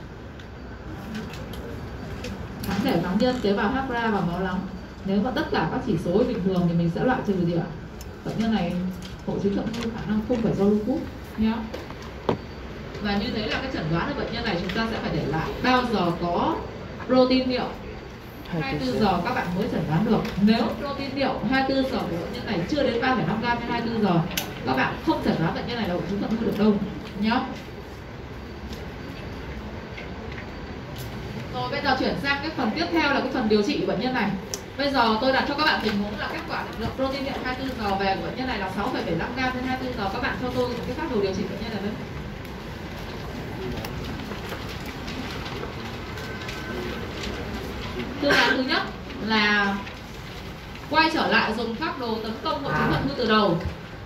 Kháng thể kháng nhân, tế bào H ra và máu nóng. Nếu mà tất cả các chỉ số bình thường thì mình sẽ loại trừ gì ạ? Bệnh nhân này hội chứng thận hư khả năng không phải do lupus nhé. Và như thế là cái chẩn đoán của bệnh nhân này chúng ta sẽ phải để lại bao giờ có protein niệu hai mươi tư giờ các bạn mới chẩn đoán được. Nếu protein niệu hai mươi tư giờ của bệnh nhân này chưa đến ba phẩy năm gam trên hai mươi tư giờ, các bạn không chẩn đoán bệnh nhân này là hội chứng thận hư được đâu nhé. Rồi bây giờ chuyển sang cái phần tiếp theo là cái phần điều trị của bệnh nhân này. Bây giờ tôi đặt cho các bạn tình huống là kết quả định lượng protein niệu hai mươi tư giờ về của bệnh nhân này là sáu phẩy bảy năm gam trên hai mươi tư giờ. Các bạn cho tôi một cái phác đồ điều trị bệnh nhân này đấy. Phương án thứ nhất là quay trở lại dùng phác đồ tấn công hội chứng thận hư từ đầu.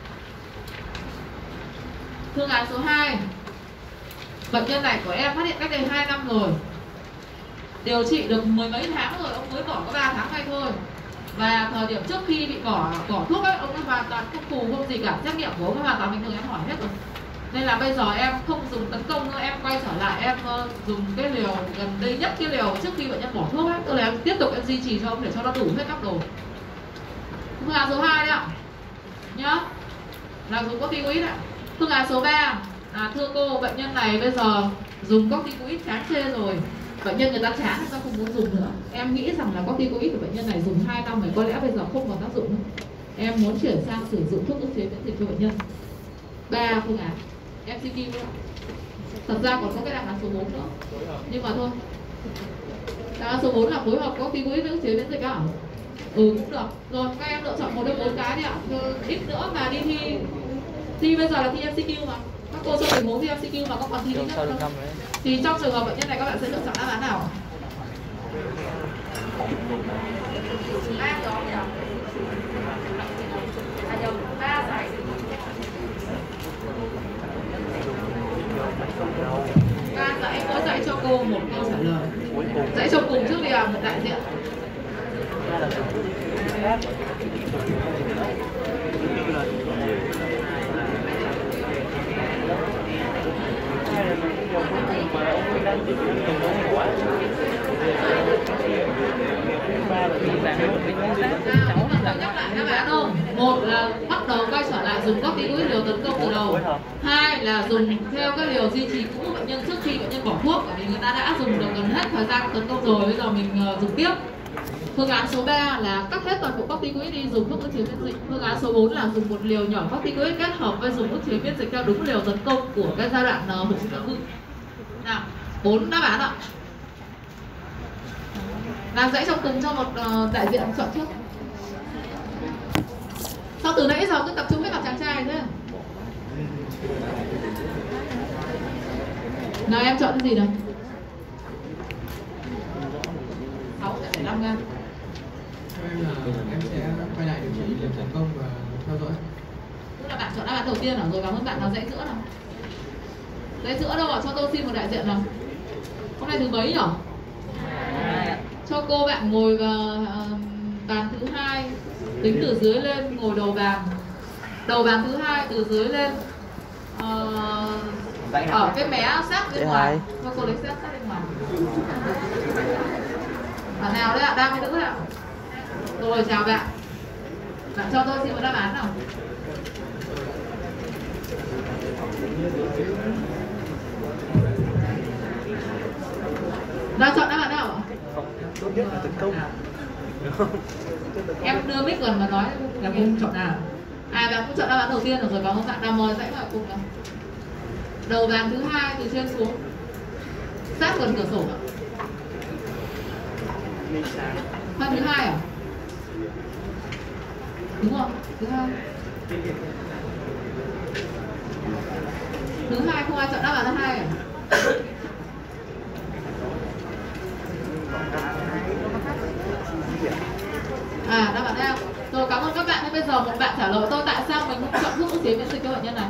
Phương án số hai, bệnh nhân này của em phát hiện cách đây hai năm rồi, điều trị được mười mấy tháng rồi, ông mới bỏ có ba tháng hay thôi. Và thời điểm trước khi bị bỏ bỏ thuốc ấy, ông ấy hoàn toàn không phù không gì cả, xét nghiệm của ông ấy hoàn toàn bình thường, em hỏi hết rồi. Nên là bây giờ em không dùng tấn công nữa, em quay trở lại em uh, dùng cái liều gần đây nhất, cái liều trước khi bệnh nhân bỏ thuốc ấy, tức là em tiếp tục em duy trì cho ông để cho nó đủ hết các đồ. Phương án số hai đấy ạ, nhá, là dùng corticoid ạ. Phương án số ba, à, thưa cô, bệnh nhân này bây giờ dùng corticoid chán chê rồi, bệnh nhân người ta chán, người ta không muốn dùng nữa. Em nghĩ rằng là corticoid của bệnh nhân này dùng hai năm rồi, có lẽ bây giờ không còn tác dụng nữa. Em muốn chuyển sang sử dụng thuốc ức chế miễn dịch cho bệnh nhân. Ba phương án em xê quy nữa. Thật ra còn có cái đáp án số bốn nữa, nhưng mà thôi. Đáp án số bốn là phối hợp corticoid với ức chế miễn dịch ạ. Ừ cũng được. Rồi các em lựa chọn một trong bốn cái đi ạ. Ít nữa mà đi thi. Thi bây giờ là thi em xê quy mà. Các cô cho tình huống thi em xê quy mà có còn thi nữa đâu. Thì trong trường hợp bệnh nhân này các bạn sẽ lựa chọn đáp án nào? ba nhóm nhỉ? À nhầm, ba giải. Ba giải, mỗi giải cho cô một câu trả lời. Dãy cho cùng trước đi à, một đại diện. Nhắc lại các bạn không? Một là bắt đầu quay trở lại dùng corticoid liều tấn công từ đầu. Hai là dùng theo các liều duy trì cũ của bệnh nhân trước khi bệnh nhân bỏ thuốc, bởi vì người ta đã dùng được gần hết thời gian tấn công rồi, bây giờ mình dùng tiếp. Phương án số ba là cắt hết toàn bộ corticoid đi, dùng thuốc ức chế miễn dịch. Phương án số bốn là dùng một liều nhỏ corticoid kết hợp với dùng ức chế miễn dịch theo đúng liều tấn công của cái giai đoạn hội chứng động hư. Nào, bốn đáp án ạ. Làm dãy trong cùng cho một uh, đại diện chọn trước. Sao từ nãy giờ cứ tập trung hết vào chàng trai thế? Nào em chọn cái gì này? sáu phẩy năm gram. Em là em sẽ quay lại điều trị liều tấn công và theo dõi. Tức là bạn chọn đáp án đầu tiên à? Rồi cảm ơn bạn. Nào dãy giữa nào. Dãy giữa đâu ạ? Cho tôi xin một đại diện nào. Hôm nay thứ mấy nhỉ? Cho cô bạn ngồi vào bàn thứ hai, tính từ dưới lên, ngồi đầu bàn. Đầu bàn thứ hai từ dưới lên. Uh, ở cái mé sát bên ngoài. Cho cô lấy sát sát bên ngoài. Bạn nào đấy ạ? Đang hay nữ đấy ạ? Rồi, chào bạn. Bạn cho tôi xin một đáp án nào. Đã chọn đáp án nào ạ? Tốt nhất là tấn công. Em đưa mic gần mà nói là em chọn nào. À, bạn cũng chọn đáp án đầu tiên rồi, có bạn nào mời dãy vào cùng nào. Đầu bàn thứ hai từ trên xuống, sát gần cửa sổ ạ. Phần thứ hai à? Đúng không? Thứ hai. Thứ hai không ai chọn đáp án thứ hai à? À, đáp án A. Rồi, cảm ơn các bạn. Bây giờ một bạn trả lời tôi tại sao mình không chọn thuốc ức chế miễn dịch cho bệnh nhân này.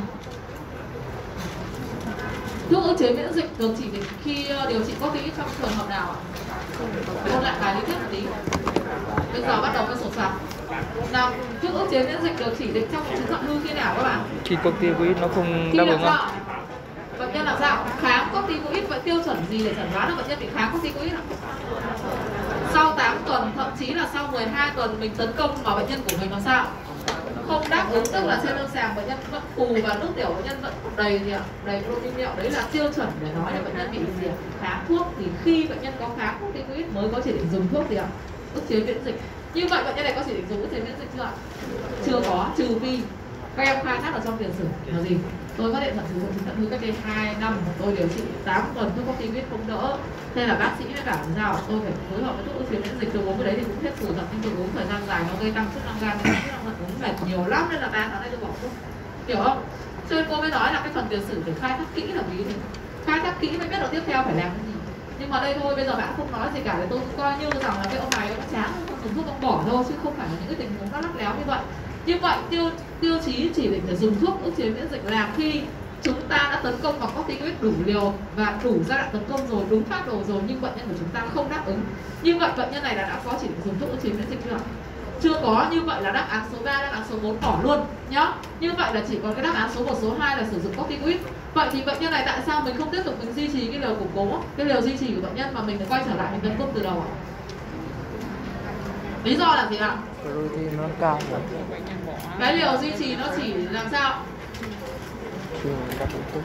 Thuốc ức chế miễn dịch được chỉ định khi điều trị corticoid trong trường hợp nào ạ? Ôn lại bài lý thuyết một tí. Bây giờ bắt đầu với sổ soạn. Nào, thuốc ức chế miễn dịch được chỉ định trong hội chứng thận hư khi nào các bạn? Khi corticoid nó không khi đáp ứng sao? Bệnh nhân làm sao? Kháng corticoid, vậy tiêu chuẩn gì để chẩn đoán là bệnh nhân bị kháng corticoid ạ? Sau tám tuần, thậm chí là sau mười hai tuần mình tấn công vào bệnh nhân của mình làm sao? Không đáp ứng, tức là trên lâm sàng bệnh nhân vẫn phù và nước tiểu bệnh nhân vẫn đầy gì ạ? Đầy protein niệu, đấy là tiêu chuẩn để nói là bệnh nhân bị gì ạ? Kháng thuốc. Thì khi bệnh nhân có kháng corticoid mới có chỉ định dùng thuốc gì ạ? Ức chế miễn dịch. Như vậy bệnh nhân này có chỉ định dùng ức chế miễn dịch chưa ạ? Chưa có, trừ phi các em khai thác ở trong tiền sử là gì? Tôi phát hiện thận sử dụng chứng thận hư cách đây hai năm, tôi điều trị tám tuần thuốc corticoid không đỡ. Thế là bác sĩ mới bảo làm sao tôi phải phối hợp với thuốc ức chế miễn dịch. Tôi uống cái đấy thì cũng hết phù thận, nhưng tôi uống thời gian dài nó gây tăng chức năng gan, chức năng thận uống mệt nhiều lắm nên là ba tháng nay tôi bỏ thuốc. Hiểu không? Cho nên cô mới nói là cái phần tiền sử phải khai thác kỹ là vì thế. Khai thác kỹ mới biết được tiếp theo phải làm cái gì. Nhưng mà đây thôi, bây giờ bạn không nói gì cả thì tôi cũng coi như rằng là cái ông này nó chán, không dùng thuốc ông bỏ thôi, chứ không phải là những cái tình huống nó lắc léo như vậy. Như vậy tiêu tiêu chí chỉ định để dùng thuốc ức chế miễn dịch là khi chúng ta đã tấn công vào corticoid đủ liều và đủ giai đoạn tấn công rồi, đúng phác đồ rồi, nhưng bệnh nhân của chúng ta không đáp ứng. Như vậy bệnh nhân này là đã có chỉ định dùng thuốc ức chế miễn dịch chưa? Chưa có. Như vậy là đáp án số ba, đáp án số bốn bỏ luôn nhá. Như vậy là chỉ còn cái đáp án số một, số hai là sử dụng corticoid. Vậy thì bệnh nhân này tại sao mình không tiếp tục mình duy trì cái liều củng cố, cái liều duy trì của bệnh nhân mà mình phải quay trở lại mình tấn công từ đầu ạ? Lý do là gì ạ? protein nó cao rồi. Cái liều duy trì nó chỉ làm sao? Chưa đáp ứng tốt.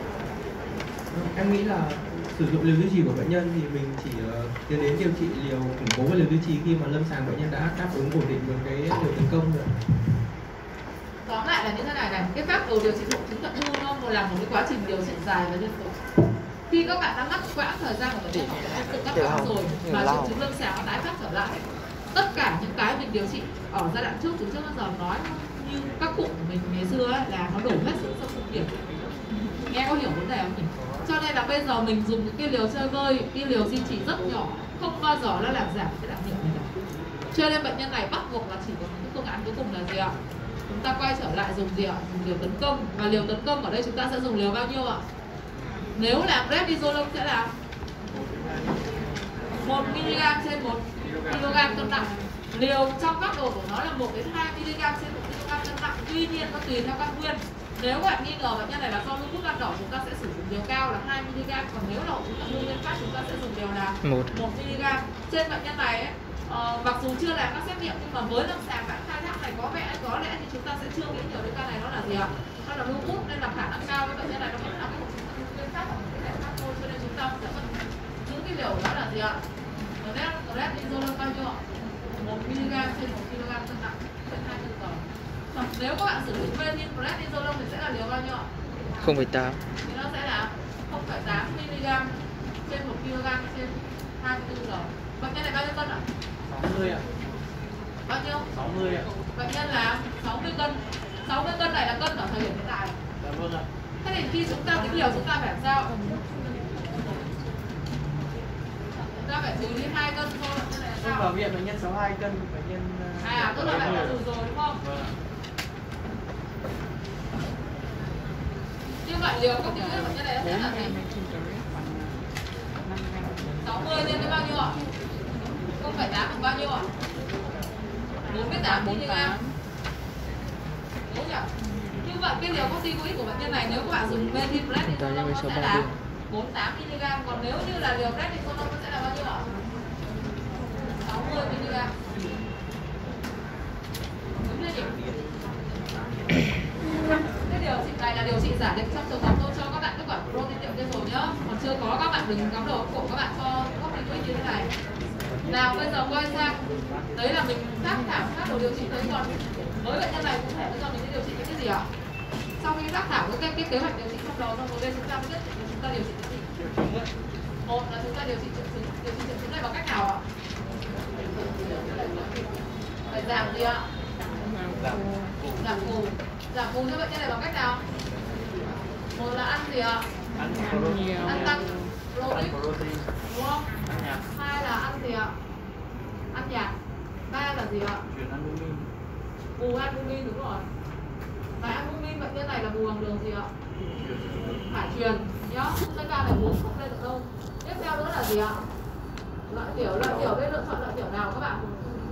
Em nghĩ là sử dụng liều duy trì của bệnh nhân thì mình chỉ uh, tiến đến điều trị liều củng cố và liều duy trì khi mà lâm sàng bệnh nhân đã đáp ứng ổn định với cái liều tấn công rồi. Tóm lại là như thế này này, cái phác đồ điều trị hội chứng thận hư nó là một cái quá trình điều trị dài và liên tục. Khi các bạn đã mắc quãng thời gian của bệnh nhân họ đã tự mắc quãng rồi mà triệu chứng lâm sàng nó tái phát trở lại, tất cả những cái mình điều trị ở giai đoạn trước, chúng trước bao giờ nói như các cụ của mình ngày xưa ấy, là nó đổ hết sức trong công việc. Nghe có hiểu vấn đề không nhỉ? Cho nên là bây giờ mình dùng những cái liều chơi vơi, cái liều duy trì rất nhỏ, không bao giờ nó làm giảm cái đặc điểm này cả. Cho nên bệnh nhân này bắt buộc là chỉ có những phương án cuối cùng là gì ạ? Chúng ta quay trở lại dùng gì ạ? Dùng liều tấn công. Và liều tấn công ở đây chúng ta sẽ dùng liều bao nhiêu ạ? Nếu là prednisolone sẽ là một mi-li-gam trên một ki-lô-gam cân nặng. Liều trong phác đồ của nó là một đến hai mi-li-gam trên một ki-lô-gam cân nặng. Tuy nhiên nó tùy theo căn nguyên. Nếu bạn nghi ngờ bệnh nhân này là do lupus gan đỏ, chúng ta sẽ sử dụng liều cao là hai mi-li-gam. Còn nếu là chúng ta nguyên nhân khác, chúng ta sẽ dùng liều là một mi-li-gam. Trên bệnh nhân này ấy, uh, mặc dù chưa làm các xét nghiệm nhưng mà với lâm sàng bạn khai thác này có vẻ có lẽ thì chúng ta sẽ chưa nghĩ nhiều đến ca này nó là gì ạ? Nó là lupus, nên là khả năng cao với bệnh nhân này nó vẫn là cái một nguyên nhân khác ở cái thể khác thôi. Cho nên chúng ta sẽ vẫn những cái liều đó là gì ạ? Prednisolone bao nhiêu ạ? một mi-li-gam trên một ki-lô-gam cân nặng trên hai mươi giờ. Nếu các bạn sử dụng prednisolone thì sẽ là liều bao nhiêu ạ? không phẩy tám. Thì nó sẽ là không phẩy tám mi-li-gam trên một ki-lô-gam trên hai mươi tư giờ. Bệnh nhân này bao nhiêu cân ạ? sáu mươi ạ. Bao nhiêu? sáu mươi ạ. Bệnh nhân là sáu mươi cân. sáu mươi cân này là cân ở thời điểm hiện tại. Dạ vâng ạ. Thế thì khi chúng ta tính liều chúng ta phải làm sao? Chúng ta phải trừ đi hai cân thôi. Thế này là Không sao? vào viện bệnh nhân sáu mươi hai cân, bệnh nhân À, tức là bạn đã trừ rồi đúng không? Vâng ạ. Như vậy liều các tiêu bệnh nhân này nó sẽ là gì? sáu mươi nhân với bao nhiêu ạ? không phẩy tám bằng bao nhiêu ạ? bốn mươi tám mi-li-gam. Đúng nhỉ? Như vậy cái liều corticoid của bệnh nhân này nếu các bạn dùng methylprednisolone nó sẽ là bốn mươi tám mi-li-gam. Còn nếu như là liều prednisolone nó sẽ là bao nhiêu ạ? sáu mươi mi-li-gam. Đúng chưa nhỉ? Cái điều trị này là điều trị giả định trong trường hợp tôi cho các bạn kết quả protein tiệu kia rồi nhá. Còn chưa có các bạn đừng cắm đầu cổ các bạn cho corticoid như thế này. Nào bây giờ quay sang đấy là mình phát thảo phát đồ điều trị thấy còn với bệnh nhân này cũng thể bây giờ mình sẽ điều trị những cái gì ạ? Sau khi phát thảo cái, cái kế hoạch điều trị trong đầu xong rồi đây chúng ta mới biết chúng ta điều trị cái gì. Một là chúng ta điều trị triệu chứng, điều trị triệu chứng này bằng cách nào ạ? Phải giảm gì ạ? Giảm phù. Giảm phù cho bệnh nhân này bằng cách nào? Một là ăn gì ạ? Ăn Ăn tăng protein, đúng không? Hai là ăn gì ạ? Ăn nhạt. Ba là gì ạ? Chuyển albumin. Bù albumin, đúng rồi. Và albumin bệnh nhân này là bù bằng đường gì ạ? Phải truyền nhá. Tất cả này uống không lên được đâu. Tiếp theo nữa là gì ạ? Loại tiểu, loại tiểu đây lựa chọn loại tiểu nào các bạn?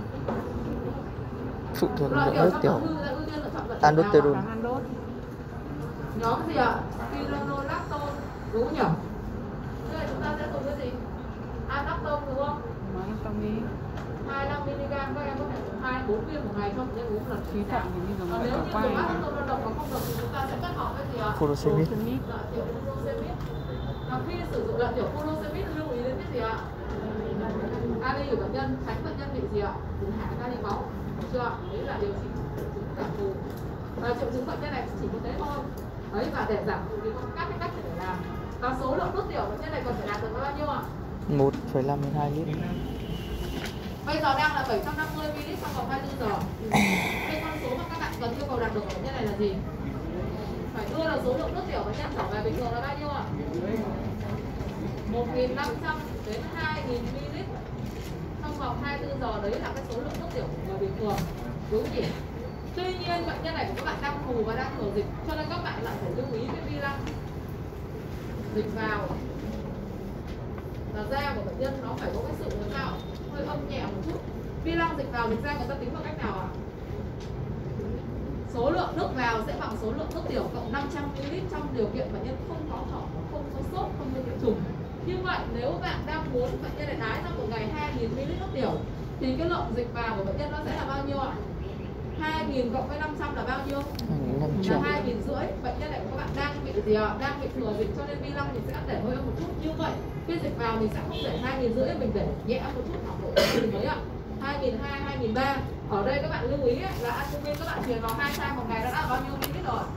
Phụ thuộc Loại vào tiểu nước trong tiểu. ung thư là ưu tiên lựa chọn loại tiểu nào ạ? Aldosterone. Nhóm gì ạ? Spironolactone, đúng nhỉ? Thế này chúng ta sẽ dùng cái gì? Alactone đúng không? hai mươi lăm mi-li-gam các em có thể dùng hai đến bốn viên một ngày cho bệnh nhân uống lần khí thận. Còn nếu như dùng alactone độc và không độc thì chúng ta sẽ kết hợp với gì ạ? Furosemide. Loại tiểu furosemide. Và khi sử dụng loại tiểu furosemide lưu ý đến cái gì ạ? Kali của bệnh nhân, tránh bệnh nhân bị gì ạ? Bị hạ kali máu. Được chưa? Đấy là điều trị triệu chứng giảm phù. Và triệu chứng bệnh nhân này chỉ có thế thôi. Đấy, và để giảm phù thì có các cái cách để làm. Và số lượng nước tiểu bệnh nhân này còn phải đạt được bao nhiêu ạ? một phẩy năm đến hai lít. Bây giờ đang là bảy trăm năm mươi mi-li-lít trong vòng hai mươi tư giờ. Cái con số mà các bạn cần yêu cầu đạt được ở bệnh nhân này là gì? Phải đưa là số lượng nước tiểu bệnh nhân trở về bình thường là bao nhiêu ạ? một nghìn năm trăm đến hai nghìn mi-li-lít trong vòng hai mươi tư giờ. Đấy là cái số lượng nước tiểu của người bình thường. Đúng nhỉ? Tuy nhiên bệnh nhân này của các bạn đang phù và đang thở dịch, cho nên các bạn lại phải lưu ý cái vi lăng dịch vào là da của bệnh nhân nó phải có cái sự làm sao hơi âm nhẹ một chút. Vi lăng dịch vào dịch ra người ta tính bằng cách nào ạ? Số lượng nước vào sẽ bằng số lượng nước tiểu cộng năm trăm mi-li-lít trong điều kiện bệnh nhân không có thở, không có sốt, không có nhiễm trùng. Như vậy nếu bạn đang muốn bệnh nhân này đái trong một ngày hai nghìn mi-li-lít nước tiểu thì cái lượng dịch vào của bệnh nhân nó sẽ là bao nhiêu ạ? hai nghìn cộng với năm trăm là bao nhiêu? Là hai nghìn rưỡi. Bệnh nhân này của các bạn đang bị gì ạ? Đang bị thừa dịch cho nên vi lăng mình sẽ để hơi một chút. Như vậy cái dịch vào mình sẽ không để hai nghìn rưỡi, mình để nhẹ một chút khoảng độ hai mấy ạ? hai nghìn hai trăm, hai nghìn ba trăm. Ở đây các bạn lưu ý ấy, là albumin các bạn truyền vào hai chai một ngày nó đã bao nhiêu ml rồi?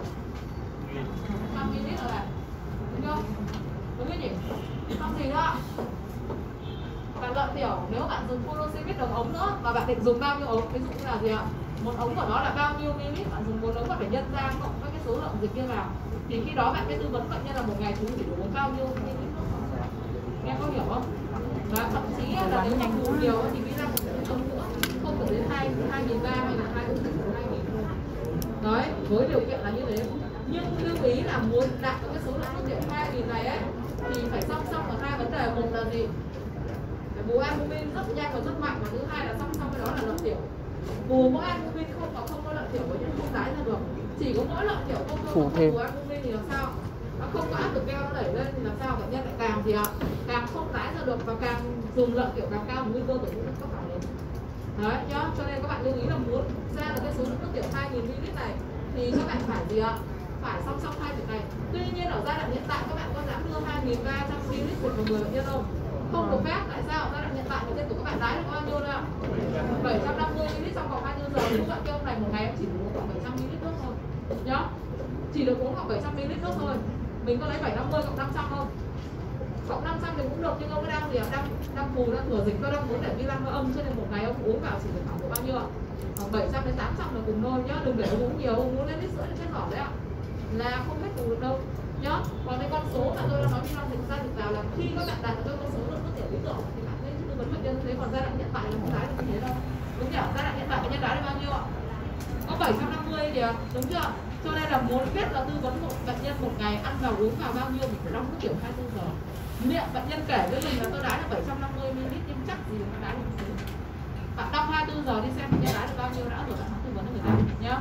năm mi-li-lít rồi này. Đúng không? Đúng không nhỉ? Không gì nữa. Và lợi tiểu, nếu bạn dùng furosemide đồng ống nữa và bạn định dùng bao nhiêu ống, ví dụ như là gì ạ, một ống của nó là bao nhiêu ml, bạn dùng một ống bạn phải nhân ra cộng các cái số lượng dịch kia vào, thì khi đó bạn mới tư vấn bệnh nhân là một ngày chú chỉ uống bao nhiêu ml. Nghe có hiểu không? Và thậm chí là nếu mà bù nhiều thì đi ra một cái ống nữa, không được đến hai hai nghìn ba hay là hai ốngถึhai nghìn. Đấy, với điều kiện là như thế. Nhưng lưu ý là muốn đạt được cái số lượng nước tiểu hai nghìn này ấy thì phải song song ở hai vấn đề. Một là gì? Phải bù albumin rất nhanh và rất mạnh, và thứ hai là song song với đó là lợi tiểu. Bù mỗi albumin không có không có lợi tiểu với nhân không đái ra được. Chỉ có mỗi lợi tiểu không không có bù albumin thì làm sao? Nó không có áp lực keo nó đẩy lên thì làm sao bệnh nhân lại càng gì ạ? Càng không đái ra được và càng dùng lợi tiểu càng cao, nguy cơ tổn thương cấp phải lên. Đấy nhá, cho nên các bạn lưu ý là muốn ra được cái số lượng nước tiểu hai nghìn mi li lít này thì các bạn phải gì ạ? Phải song song hai việc này. Tuy nhiên ở giai đoạn hiện tại các bạn có dám đưa hai nghìn ba trăm mi li lít một người bệnh nhân không? Không được phép. Tại sao? Giai đoạn hiện tại bệnh nhân của các bạn đái được bao nhiêu nào? bảy trăm năm mươi mi li lít trong vòng hai mươi bốn giờ. Nếu bạn kêu ông này một ngày em chỉ uống khoảng bảy trăm mi li lít nước thôi nhá, chỉ được uống khoảng bảy trăm mi li lít nước thôi. Mình có lấy bảy trăm năm mươi cộng năm trăm không? Cộng năm trăm thì cũng được, nhưng ông ấy đang gì ạ? Đang đang phù, đang thừa dịch, tôi đang muốn để vi lăng nó âm, cho nên một ngày ông uống vào chỉ được khoảng độ bao nhiêu ạ? Khoảng bảy trăm đến tám trăm là cùng thôi nhá, đừng để uống nhiều, uống lên lít sữa là chết giỏi đấy ạ. Là không hết cùng được đâu nhá. Còn cái con số mà tôi đang nói vi lăng dịch ra dịch vào là khi các bạn đạt được con số lượng nước tiểu lý tưởng thì bạn nên tư vấn bệnh nhân như thế. Còn giai đoạn hiện tại là không đái được như thế đâu, đúng nhỉ? Giai đoạn hiện tại bệnh nhân đái được bao nhiêu ạ? Có bảy trăm năm mươi kìa, đúng chưa? Cho nên là muốn biết là tư vấn một bệnh nhân một ngày ăn vào uống vào bao nhiêu mình phải đong nước tiểu hai mươi bốn giờ. Miệng bệnh nhân kể với mình là tôi đái là bảy trăm năm mươi mi li lít nhưng chắc gì nó đái được thế. Bạn đong hai mươi bốn giờ đi xem bệnh nhân đái được bao nhiêu đã rồi bạn tư vấn cho người ta nhá.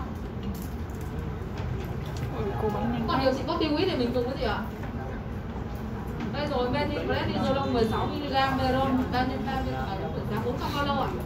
Còn điều trị corticoid thì mình dùng cái gì ạ? Đây rồi, methylprednisolone mười sáu mi li gam, meron bao nhiêu bao nhiêu ngày nó phải uống trong bao lâu ạ?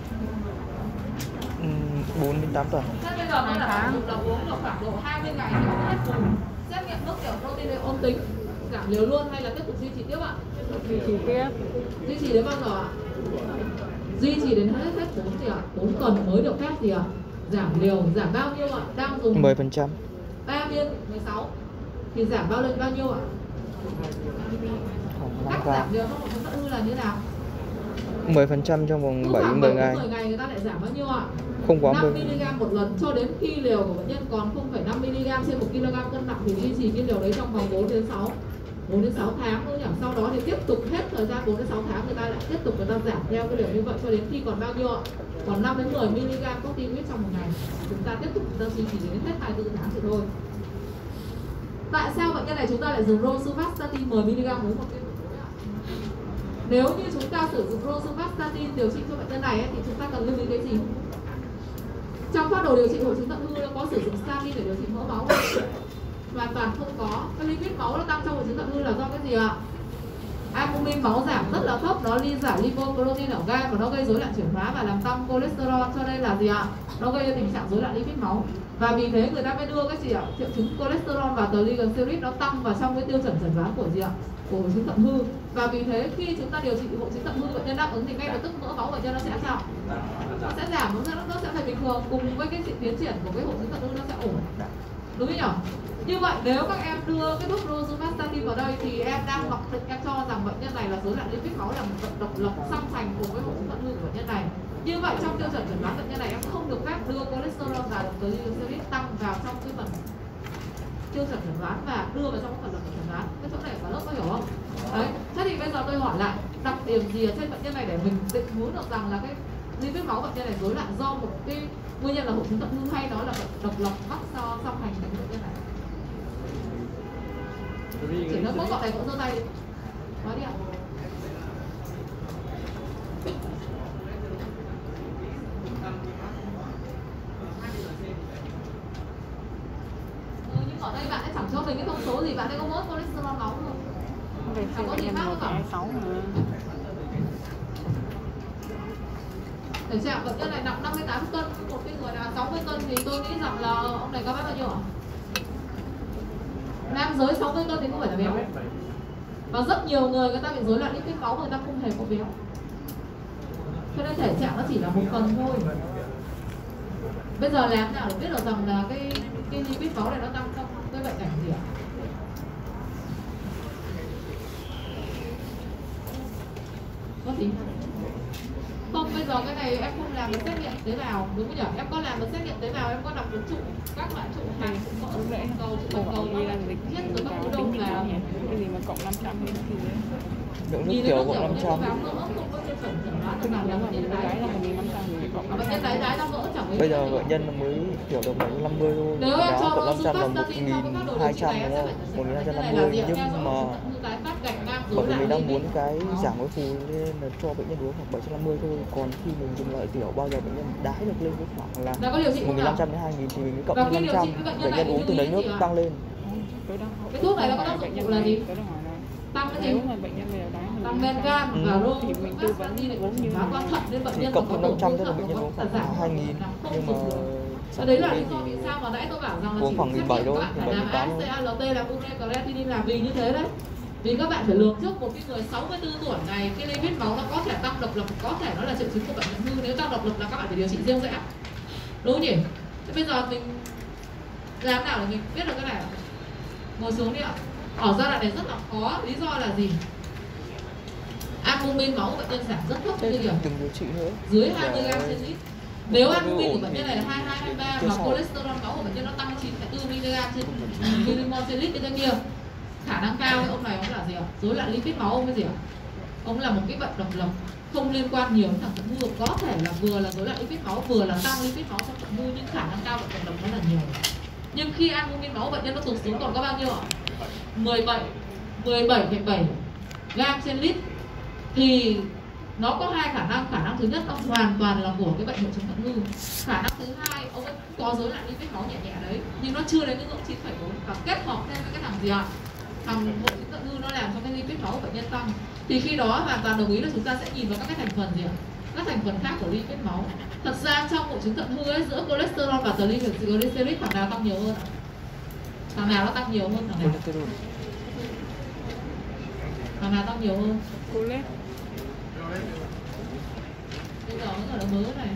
bốn đến tám tuần. Thế bây giờ tôi là dùng là uống được khoảng độ hai mươi ngày thì hết vùng. Xét nghiệm nước tiểu protein ôn tính, giảm liều luôn hay là tiếp tục duy trì tiếp ạ? Duy trì tiếp. Duy trì đến bao giờ ạ? Duy trì đến hết hết bốn gì ạ? bốn tuần mới được phép gì ạ? Giảm liều, giảm bao nhiêu ạ? Đang dùng mười phần trăm. ba viên mười sáu thì giảm bao lên bao nhiêu ạ? Cách giảm liều trong một chúng ta ư là như nào? mười phần trăm trong vòng bảy đến mười ngày. mười ngày người ta lại giảm bao nhiêu ạ? Không quá năm mi li gam một lần cho đến khi liều của bệnh nhân còn không phẩy năm mi li gam trên một ki lô gam cân nặng thì duy trì cái liều đấy trong vòng bốn đến sáu bốn đến sáu tháng nữa nhỉ. Sau đó thì tiếp tục hết thời gian bốn đến sáu tháng người ta lại tiếp tục người ta giảm theo cái liều như vậy cho đến khi còn bao nhiêu ạ? Còn năm đến mười mi li gam corticoid trong một ngày. Chúng ta tiếp tục chúng ta duy trì đến hết hai mươi bốn tháng thì thôi. Tại sao bệnh nhân này chúng ta lại dùng rosuvastatin mười mi li gam mỗi một viên? Nếu như chúng ta sử dụng rosuvastatin điều trị cho bệnh nhân này ấy, thì chúng ta cần lưu ý cái gì? Trong phác đồ điều trị hội chứng thận hư có sử dụng statin để điều trị mỡ máu không? Hoàn toàn không có. Cái lipid máu nó tăng trong hội chứng thận hư là do cái gì ạ? Albumin máu giảm rất là thấp, nó ly giải lipoprotein ở gan và nó gây rối loạn chuyển hóa và làm tăng cholesterol, cho nên là gì ạ? Nó gây ra tình trạng rối loạn lipid máu. Và vì thế người ta mới đưa cái gì ạ? Triệu chứng cholesterol và triglycerid nó tăng vào trong cái tiêu chuẩn chẩn đoán của gì ạ? Của hội chứng thận hư. Và vì thế khi chúng ta điều trị hội chứng thận hư bệnh nhân đáp ứng thì ngay lập tức mỡ máu bệnh nhân nó sẽ sao? Nó sẽ giảm, nó sẽ, nó sẽ thành bình thường, cùng với cái sự tiến triển của cái hội chứng thận hư nó sẽ ổn. Đúng không nhỉ? Như vậy nếu các em đưa cái thuốc rosuvastatin vào đây thì em đang mặc định em cho rằng bệnh nhân này là rối loạn lipid máu, là một bệnh độc lập song thành cùng với hội chứng thận hư của bệnh nhân này. Như vậy trong tiêu chuẩn chẩn đoán bệnh nhân này em không được phép đưa cholesterol và triglycerid tăng vào trong cái phần tiêu chuẩn chẩn đoán và đưa vào trong cái phần lập chẩn đoán. Cái chỗ này cả lớp có hiểu không? Đấy. Thế thì bây giờ tôi hỏi lại đặc điểm gì ở trên bệnh nhân này để mình định hướng được rằng là cái lipid máu bệnh nhân này rối loạn do một cái nguyên nhân là hội chứng thận hư hay đó là bệnh độc lập mắc so song hành với bệnh nhân này? Chỉ nói mỗi cậu này cậu giơ tay đi. Nói đi ạ. Ừ, nhưng ở đây bạn ấy chẳng cho mình cái thông số gì, bạn ấy có mỗi cholesterol máu không? Chẳng có gì khác nữa cả. Để xem bệnh nhân này nặng năm mươi tám cân, một cái người là sáu mươi cân thì tôi nghĩ rằng là ông này cao mét bao nhiêu ạ? Nam giới sáu mươi cân thì không phải là béo. Và rất nhiều người người ta bị rối loạn lipid máu người ta không hề có béo. Cho nên thể trạng nó chỉ là một phần thôi. Bây giờ làm nào để biết được rằng là cái cái lipid máu này nó tăng trong cái bệnh cảnh gì ạ? có gì không? Bây giờ cái này em không làm được xét nghiệm tế bào đúng không nhỉ? Em có làm được xét nghiệm tế bào, em có đọc được trụ các loại trụ hàng mỡ cầu cầu trụ cầu nó là thiết từ các khối đâu là cái gì mà cộng năm trăm hay gì đấy. Lượng nước tiểu cộng năm trăm. Tức là nếu mà mình đáy là một nghìn năm trăm thì cộng năm trăm. Đáy đáy nó vỡ chẳng Bây giờ bệnh nhân mới tiểu được bảy trăm năm mươi thôi. Nếu em cho cộng năm trăm là một một nghìn hai trăm đúng không? một nghìn hai trăm năm mươi nhưng mà bởi vì mình đang muốn cái giảm cái phù nên là cho bệnh nhân uống khoảng bảy trăm năm mươi thôi. Còn khi mình dùng lợi tiểu bao giờ bệnh nhân đái được lên cái khoảng là một nghìn năm trăm đến hai nghìn thì mình mới cộng thêm năm trăm. Bệnh nhân uống từ đấy nước tăng lên. Cái thuốc này nó có tác dụng phụ là gì? Tăng cái gì? Tăng men gan ừ. và rô thì mình tư vấn đi uống như quá thận nên bệnh nhân cộng thêm năm trăm tức là tổn bệnh nhân uống thương khoảng hai nghìn nhưng mà Ở đấy là lý do vì sao mà nãy tôi bảo rằng là uống chỉ khoảng xét bảy nghiệm thôi, các bạn phải làm bảy mươi tám a ét xê a lờ tê là creatinin là vì như thế đấy. Vì các bạn phải lường trước một cái người sáu mươi tư tuổi này cái lipid máu nó có thể tăng độc lập, có thể nó là triệu chứng của bệnh ung thư. Nếu tăng độc lập là các bạn phải điều trị riêng rẽ, đúng không nhỉ? Thế bây giờ mình làm nào để mình biết được cái này? Ngồi xuống đi ạ. Ở giai đoạn này rất là khó, lý do là gì? Albumin máu của bệnh nhân giảm rất thấp như kiểu từng điều trị nữa dưới hai mươi gam trên lít. Nếu albumin của bệnh nhân này là hai mươi hai, hai mươi ba và cholesterol máu của bệnh nhân nó tăng chín phẩy bốn mi-li-gam trên milimol trên lít trên kia, khả năng cao ông này ông là gì ạ? Rối loạn lipid máu ông cái gì ạ? Ông là một cái bệnh độc lập không liên quan nhiều đến thằng thận hư, có thể là vừa là rối loạn lipid máu vừa là tăng lipid máu trong thận hư nhưng khả năng cao bệnh độc lập nó là nhiều. Nhưng khi albumin máu bệnh nhân nó tụt xuống còn có bao nhiêu ạ? mười bảy phẩy bảy gam trên lít thì nó có hai khả năng. Khả năng thứ nhất nó hoàn toàn là của cái bệnh hội chứng thận hư. Khả năng thứ hai ông ấy có rối loạn lipid máu nhẹ nhẹ đấy nhưng nó chưa đến cái ngưỡng chín phẩy bốn và kết hợp thêm với cái thằng gì ạ? Thằng hội chứng thận hư nó làm cho cái lipid máu của bệnh nhân tăng. Thì khi đó hoàn toàn đồng ý là chúng ta sẽ nhìn vào các cái thành phần gì ạ? Các thành phần khác của lipid máu. Thật ra trong hội chứng thận hư ấy, giữa cholesterol và triglycerides thằng nào tăng nhiều hơn? Thằng nào nó tăng nhiều hơn thằng nào? Thằng nào tăng nhiều hơn? Cholesterol. Bây giờ nó là mớ này.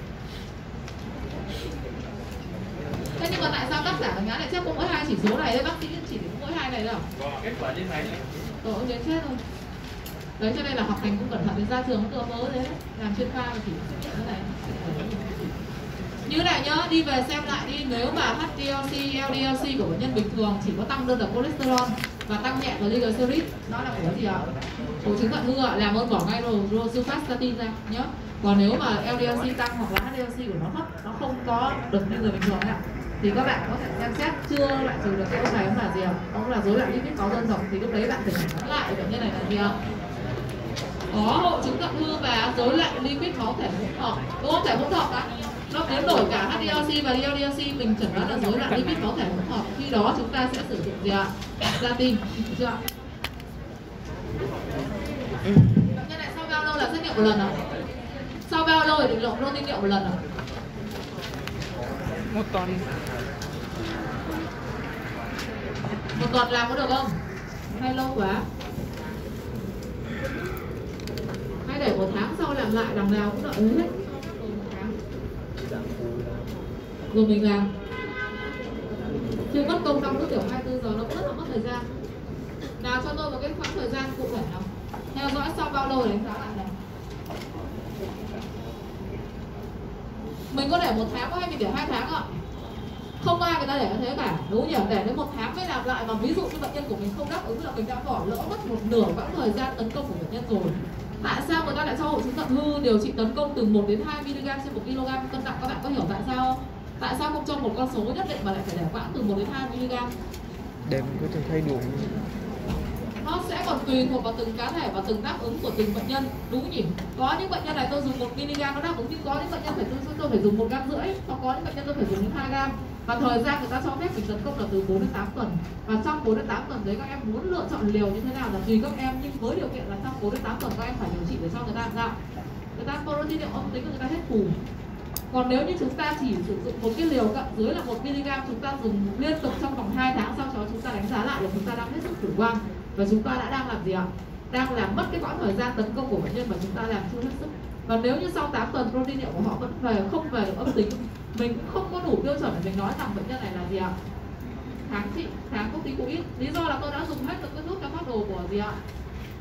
Thế nhưng mà tại sao tác giả của nhá lại chép có mỗi hai chỉ số này đấy? Bác sĩ chỉ có mỗi hai này đâu? Kết quả như này. Rồi ông đến chết thôi. Đấy cho nên là học hành cũng cẩn thận, đến ra trường cũng tựa mớ đấy. Làm chuyên khoa mà chỉ cái này. Như này nhá, đi về xem lại đi. Nếu mà hát đê lờ xê, lờ đê lờ xê của bệnh nhân bình thường chỉ có tăng đơn độc cholesterol và tăng nhẹ triglycerides, nó là của gì ạ? Hội chứng thận hư ạ, làm ơn bỏ ngay rosuvastatin ra nhé. Còn nếu mà lờ đê lờ xê tăng hoặc là hát đê lờ xê của nó thấp, nó không có được như người bình thường ạ, thì các bạn có thể xem xét chưa loại trừ được cái ông này ông là gì ạ? Ông là rối loạn lipid máu đơn độc thì lúc đấy bạn phải phản lại bệnh nhân này là gì ạ? Có hội chứng thận hư và rối loạn lipid máu thể hỗn hợp, đúng không? Thể hỗn hợp á, nó biến đổi cả hát đê lờ xê và lờ đê lờ xê mình chẩn đoán là rối loạn lipid máu thể hỗn hợp. Khi đó chúng ta sẽ sử dụng gì ạ? Statin, được chưa ạ? Bệnh nhân này sau bao lâu là xét nghiệm một lần ạ? Sau bao lâu thì định lượng protein niệu một lần ạ? Một tuần. Một tuần làm có được không? Hay lâu quá? Hay để một tháng sau làm lại, đằng nào cũng đợi hết một tháng rồi mình làm. Chứ mất công đong nước tiểu hai mươi tư giờ nó rất là mất thời gian. Nào cho tôi một cái khoảng thời gian cụ thể nào. Theo dõi sau bao lâu để đánh giá lại này. Mình có để một tháng hay mình để hai tháng ạ? Không ai người ta để như thế cả, đúng nhỉ? Để đến một tháng mới làm lại mà ví dụ như bệnh nhân của mình không đáp ứng là mình đã bỏ lỡ mất một nửa quãng thời gian tấn công của bệnh nhân rồi. Tại sao người ta lại cho hội chứng thận hư điều trị tấn công từ một đến hai mi-li-gam trên một ki-lô-gam cân nặng? Các bạn có hiểu tại sao không? Tại sao không cho một con số nhất định mà lại phải để quãng từ một đến hai mi-li-gam? Để mình có thể thay đổi. Nó sẽ còn tùy thuộc vào từng cá thể và từng đáp ứng của từng bệnh nhân, đúng nhỉ? Có những bệnh nhân này tôi dùng một mi-li-gam nó đáp ứng, nhưng có những bệnh nhân phải tôi, tôi phải dùng một gam rưỡi, hoặc có những bệnh nhân tôi phải dùng đến hai gam. Và thời gian người ta cho phép mình tấn công là từ bốn đến tám tuần. Và trong bốn đến tám tuần đấy các em muốn lựa chọn liều như thế nào là tùy các em, nhưng với điều kiện là trong bốn đến tám tuần các em phải điều trị để cho người ta làm sao? Người ta protein niệu âm tính của người ta hết phù. Còn nếu như chúng ta chỉ sử dụng một cái liều cận dưới là một mi-li-gam, chúng ta dùng liên tục trong vòng hai tháng, sau đó chúng ta đánh giá lại là chúng ta đang hết sức chủ quan và chúng ta đã đang làm gì ạ? Đang làm mất cái quãng thời gian tấn công của bệnh nhân và chúng ta làm chưa hết sức. Và nếu như sau tám tuần protein niệu của họ vẫn về không về được âm tính, mình cũng không có đủ tiêu chuẩn để mình nói rằng bệnh nhân này là gì ạ? Kháng trị, kháng corticoid. Lý do là tôi đã dùng hết được cái thuốc trong phác đồ của gì ạ?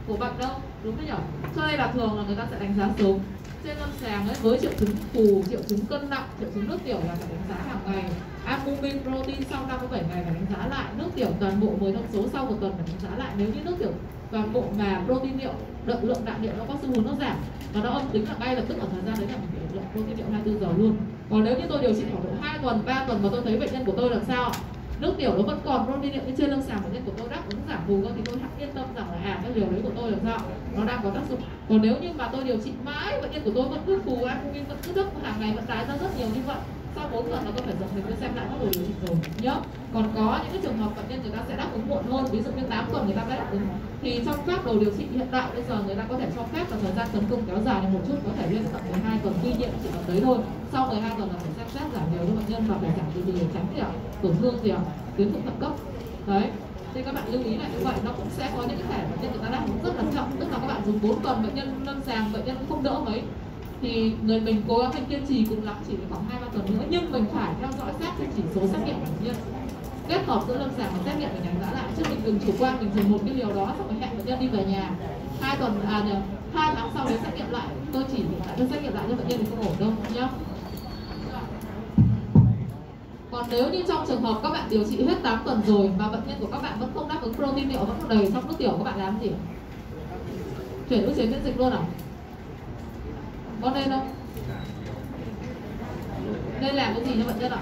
của bệnh đâu, đúng không nhỉ? Cho nên là thường là người ta sẽ đánh giá sớm. Trên lâm sàng ấy, với triệu chứng phù, triệu chứng cân nặng, triệu chứng nước tiểu là phải đánh giá hàng ngày. Albumin, protein sau năm mươi bảy ngày phải đánh giá lại. Nước tiểu toàn bộ mười thông số sau một tuần phải đánh giá lại. Nếu như nước tiểu toàn bộ mà protein niệu, lượng lượng đạm niệu nó có xu hướng nó giảm và nó âm tính là ngay lập tức ở thời gian đấy là mình lượng protein niệu hai mươi tư giờ luôn. Còn nếu như tôi điều trị khoảng độ hai tuần, ba tuần mà tôi thấy bệnh nhân của tôi làm sao nước tiểu nó vẫn còn protein niệu như trên lâm sàng bệnh nhân của tôi đáp ứng giảm phù thì tôi hẳn yên tâm rằng là à cái liều đấy của tôi làm sao nó đang có tác dụng. Còn nếu như mà tôi điều trị mãi bệnh nhân của tôi vẫn cứ phù, albumin vẫn cứ thấp, hàng ngày vẫn đái ra rất nhiều như vậy, sau bốn tuần là tôi phải giật mình tôi xem lại các đồ điều trị rồi nhớ. Còn có những cái trường hợp bệnh nhân người ta sẽ đáp ứng muộn hơn, ví dụ như tám tuần người ta mới đáp ứng, thì trong các đồ điều trị hiện tại bây giờ người ta có thể cho phép là thời gian tấn công kéo dài một chút, có thể lên tận mười hai tuần, tuy nhiên chỉ còn đấy thôi. Sau mười hai tuần là phải xem xét giảm liều cho bệnh nhân và phải giảm từ từ để tránh gì ạ, tổn thương gì ạ, tuyến thượng thận cấp. Đấy, thì các bạn lưu ý là như vậy. Nó cũng sẽ có những cái thẻ bệnh nhân người ta đáp ứng rất là chậm, tức là các bạn dùng bốn tuần bệnh nhân lâm sàng bệnh nhân cũng không đỡ mấy, thì người mình cố gắng mình kiên trì cùng lắm chỉ khoảng hai ba tuần nữa, nhưng mình phải theo dõi sát cái chỉ số xét nghiệm của bệnh nhân, kết hợp giữa lâm sàng và xét nghiệm mình đánh giá lại, chứ mình đừng chủ quan mình dùng một cái liều đó xong rồi hẹn bệnh nhân đi về nhà hai tuần à nhờ hai tháng sau đấy xét nghiệm lại, tôi chỉ lại tôi xét nghiệm lại cho bệnh nhân thì không ổn đâu nhá. Còn nếu như trong trường hợp các bạn điều trị hết tám tuần rồi mà bệnh nhân của các bạn vẫn không đáp ứng protein niệu vẫn còn đầy trong nước tiểu, các bạn làm gì? Chuyển ức chế miễn dịch luôn à? Có nên không? Nên làm cái gì cho bệnh nhân ạ?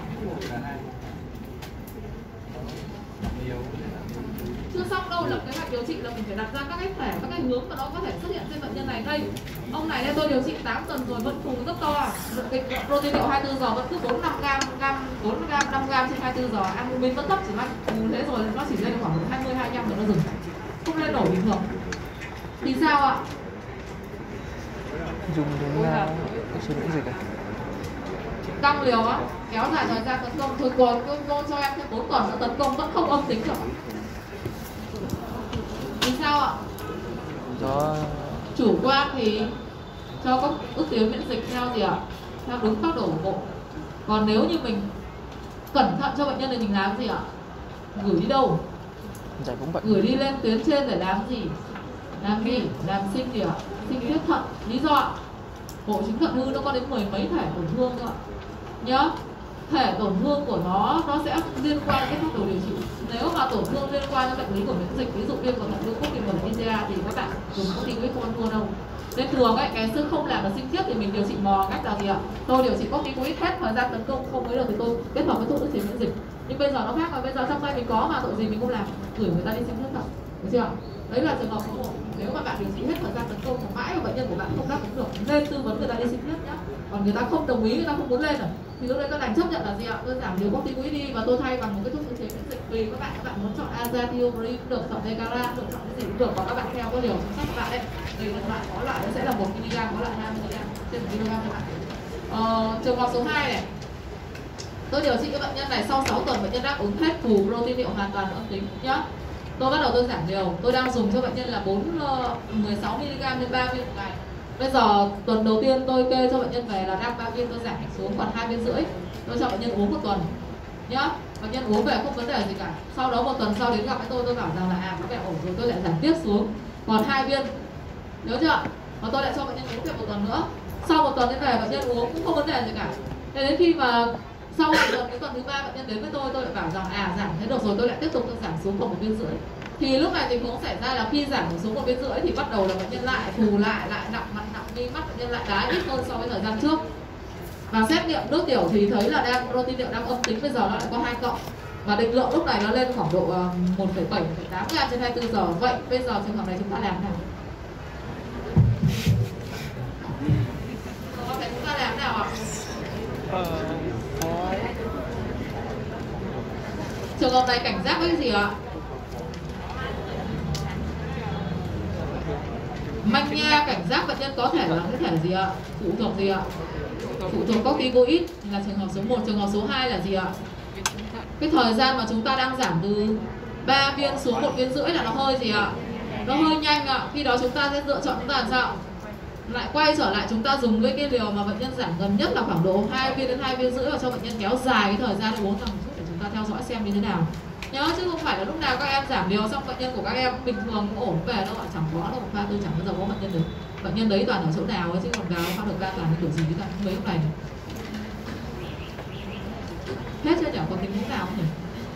Chưa xong đâu, lập kế hoạch điều trị là mình phải đặt ra các cái thẻ, các cái hướng mà nó có thể xuất hiện trên bệnh nhân này. Đây, ông này đây tôi điều trị tám tuần rồi vẫn phù rất to à. Cái protein niệu hai mươi tư giờ vẫn cứ bốn năm gram, gram bốn gram, năm gram trên hai mươi tư giờ, albumin vẫn thấp chỉ mang phù thế rồi nó chỉ lên khoảng hai mươi, hai mươi lăm rồi nó dừng. Không lên nổi bình thường. Thì sao ạ? Dùng đến uh, chế miễn dịch à? Tăng liều á, kéo dài thời gian tấn công, thôi còn cô cho em thêm bốn tuần nữa tấn công vẫn không âm tính được. Vì sao ạ? Do chủ quan thì cho các ức chế miễn dịch theo gì ạ? Theo đúng phác đồ của bộ. Còn nếu như mình cẩn thận cho bệnh nhân thì mình làm gì ạ? Gửi đi đâu? giải phóng bệnh. Gửi đi lên tuyến trên để làm gì? Làm gì? Làm sinh gì ạ? Sinh thiết thận. Lý do ạ? Hội chứng thận hư nó có đến mười mấy thể tổn thương cơ ạ. Nhớ, thể tổn thương của nó nó sẽ liên quan đến phác đồ điều trị. Nếu mà tổn thương liên quan đến bệnh lý của miễn dịch, ví dụ viêm của thận lũ cốt, viêm của thận i xê a thì các bạn dùng corticoid không thua đâu. Nên thường ấy, cái xương không làm được sinh thiết thì mình điều trị mò cách là gì ạ? Tôi điều trị corticoid hết thời gian tấn công không mới được thì tôi kết hợp với thuốc ức chế miễn dịch. Nhưng bây giờ nó khác rồi, bây giờ trong tay mình có mà tội gì mình không làm, gửi người ta đi sinh thiết thận, được chưa? Đấy là trường hợp số một. Nếu mà bạn điều trị hết thời gian tấn công mà mãi mà bệnh nhân của bạn không đáp ứng được, nên tư vấn người ta đi sinh thiết nhá. Còn người ta không đồng ý, người ta không muốn lên rồi thì lúc đấy các đành chấp nhận là gì ạ? Tôi giảm liều corticoid đi và tôi thay bằng một cái thuốc ức chế miễn dịch. Tùy các bạn, các bạn muốn chọn azathioprine cũng được, chọn Decarat được, chọn cái gì cũng được, còn các bạn theo cái liều chính sách các bạn đấy. Tùy các bạn có loại nó sẽ là một mi li gam, có loại hai mi li gam trên một kg các bạn. Ờ, trường hợp số hai này, tôi điều trị cái bệnh nhân này sau sáu tuần bệnh nhân đáp ứng hết phù, protein niệu hoàn toàn âm tính nhá. Tôi bắt đầu tôi giảm liều, tôi đang dùng cho bệnh nhân là bốn mười sáu mi li gam trên ba viên một ngày. Bây giờ tuần đầu tiên tôi kê cho bệnh nhân về là đang ba viên, tôi giảm xuống còn hai viên rưỡi. Tôi cho bệnh nhân uống một tuần nhá. Bệnh nhân uống về không vấn đề gì cả. Sau đó một tuần sau đến gặp với tôi, tôi bảo rằng là à có vẻ ổn rồi, tôi lại giảm tiếp xuống còn hai viên. Nhớ chưa? Và tôi lại cho bệnh nhân uống thêm một tuần nữa. Sau một tuần đến về bệnh nhân uống cũng không vấn đề gì cả. Thế đến khi mà sau một tuần, cái tuần thứ ba bệnh nhân đến với tôi, tôi lại bảo rằng à giảm thế được rồi, tôi lại tiếp tục tôi giảm xuống còn một viên rưỡi. Thì lúc này tình huống xảy ra là khi giảm xuống một viên rưỡi thì bắt đầu là bệnh nhân lại phù lại lại nặng mặt nặng mi mắt, bệnh nhân lại đái ít hơn so với thời gian trước. Và xét nghiệm nước tiểu thì thấy là đang protein niệu đang âm tính, bây giờ nó lại có hai cộng. Và định lượng lúc này nó lên khoảng độ một phẩy bảy, một phẩy tám gram trên hai mươi tư giờ. Vậy bây giờ trường hợp này chúng ta làm thế nào? Trường hợp này chúng ta làm thế nào ạ? Ờ, Trường hợp này cảnh giác với cái gì ạ? Manh nha, cảnh giác bệnh nhân có thể là cái thể gì ạ? Phụ thuộc gì ạ? Phụ thuộc corticoid là trường hợp số một. Trường hợp số hai là gì ạ? Cái thời gian mà chúng ta đang giảm từ ba viên xuống một viên rưỡi là nó hơi gì ạ? Nó hơi nhanh ạ. Khi đó chúng ta sẽ lựa chọn chúng ta làm sao? Lại quay trở lại chúng ta dùng với cái liều mà bệnh nhân giảm gần nhất là khoảng độ hai viên đến hai viên rưỡi và cho bệnh nhân kéo dài cái thời gian bốn tuần một chút để chúng ta theo dõi xem như thế nào. nhớ, chứ không phải là lúc nào các em giảm liều xong bệnh nhân của các em bình thường cũng ổn về đâu ạ, chẳng có đâu. Pha tôi chẳng bao giờ có bệnh nhân đấy. Bệnh nhân đấy toàn ở chỗ nào ấy, chứ còn vào pha được ra toàn kiểu gì cả mấy hôm này. Hết chưa nhỉ? Còn tình huống nào không nhỉ?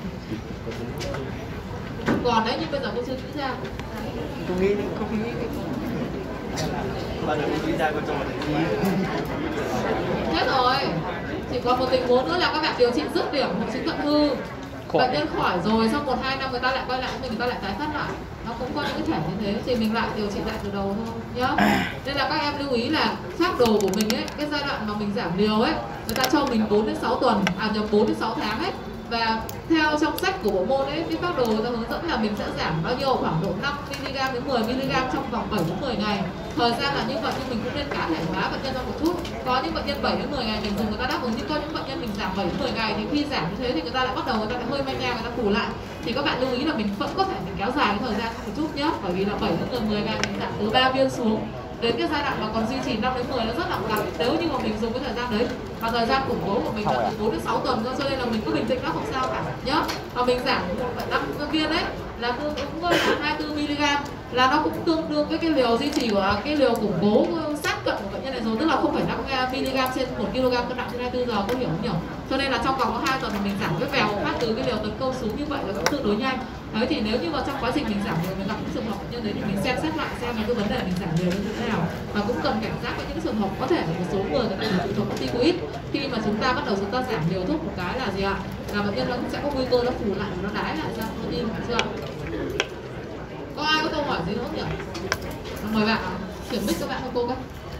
Còn đấy, nhưng bây giờ cô chưa nghĩ ra. Cô nghĩ đi, không nghĩ đi. Bạn đã nghĩ ra cô cho mình nghĩ. Hết rồi. Chỉ còn một tình huống nữa là các bạn điều trị dứt điểm hội chứng thận hư. Bệnh nhân khỏi rồi, sau một hai năm người ta lại quay lại mình, người ta lại tái phát lại. Nó cũng có những cái thể như thế, thì mình lại điều trị lại từ đầu thôi nhá. Nên là các em lưu ý là phác đồ của mình ấy, cái giai đoạn mà mình giảm liều ấy, người ta cho mình bốn đến sáu tuần, à nhầm bốn đến sáu tháng ấy. Và theo trong sách của bộ môn ấy, cái phác đồ người ta hướng dẫn là mình sẽ giảm bao nhiêu, khoảng độ năm mi-li-gam đến mười mi-li-gam trong vòng bảy đến mười ngày. Thời gian là như vậy, nhưng mình cũng nên cá thể hóa bệnh nhân ra một chút. Có những bệnh nhân bảy đến mười ngày mình dùng người ta đáp ứng, nhưng có những bệnh nhân mình giảm bảy đến mười ngày thì khi giảm như thế thì người ta lại bắt đầu người ta lại hơi manh nha, người ta phủ lại. Thì các bạn lưu ý là mình vẫn có thể mình kéo dài cái thời gian một chút nhé, bởi vì là bảy đến mười ngày mình giảm từ ba viên xuống đến cái giai đoạn mà còn duy trì năm đến mười nó rất là ngắn nếu như mà mình dùng cái thời gian đấy. Và thời gian củng cố của mình là từ bốn đến sáu tuần thôi, cho nên là mình cứ bình tĩnh, nó không sao cả nhá. Và mình giảm một phẩy năm viên đấy là tương ứng với hai mươi tư mi-li-gam, là nó cũng tương đương với cái liều duy trì của cái liều củng cố sát cận của bệnh nhân này rồi, tức là không phẩy năm mi-li-gam trên một ki-lô-gam cân nặng trên hai mươi tư giờ, có hiểu không nhỉ? Cho nên là trong vòng có hai tuần mình giảm cái vèo phát từ cái liều tấn công xuống như vậy là cũng tương đối nhanh. Đấy, thì nếu như mà trong quá trình mình giảm liều mình gặp những trường hợp bệnh nhân đấy thì mình xem xét lại xem là cái vấn đề mình giảm liều như thế nào, và cũng cần cảnh giác với những trường hợp có thể một số người người ta điều trị thuốc corticoid, khi mà chúng ta bắt đầu chúng ta giảm liều thuốc một cái là gì ạ? Là bệnh nhân nó cũng sẽ có nguy cơ nó phù lại, nó đái lại ra protein, chưa? Có ai có câu hỏi gì nữa không nhỉ? Mời bạn chuyển mic các bạn cho cô cái.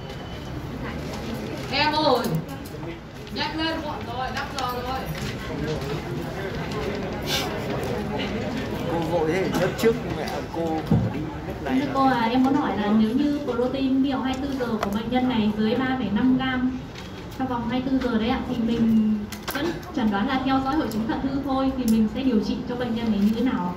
Em ơi, nhanh lên, muộn rồi, năm giờ rồi. Cô vội thế, lớp trước mẹ cô bỏ đi lớp này. Thưa cô à, em muốn hỏi là nếu như protein biểu hai mươi tư giờ của bệnh nhân này dưới ba phẩy năm gam trong vòng hai mươi tư giờ đấy ạ, thì mình vẫn chẩn đoán là theo dõi hội chứng thận hư thôi, thì mình sẽ điều trị cho bệnh nhân này như thế nào?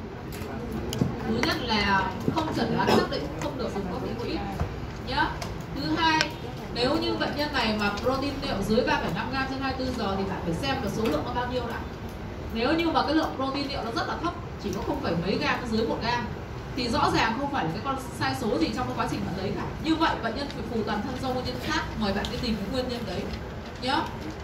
Thứ nhất là không chẩn đoán xác định không được dùng corticoid nhá. Thứ hai, nếu như bệnh nhân này mà protein niệu dưới ba phẩy năm gam trên hai mươi tư giờ thì bạn phải xem là số lượng nó bao nhiêu đã. Nếu như mà cái lượng protein niệu nó rất là thấp, chỉ có không phẩy mấy gam dưới một gam, thì rõ ràng không phải là cái con sai số gì trong cái quá trình bạn lấy cả. Như vậy bệnh nhân phải phù toàn thân do nguyên nhân khác, mời bạn đi tìm cái nguyên nhân đấy nhá.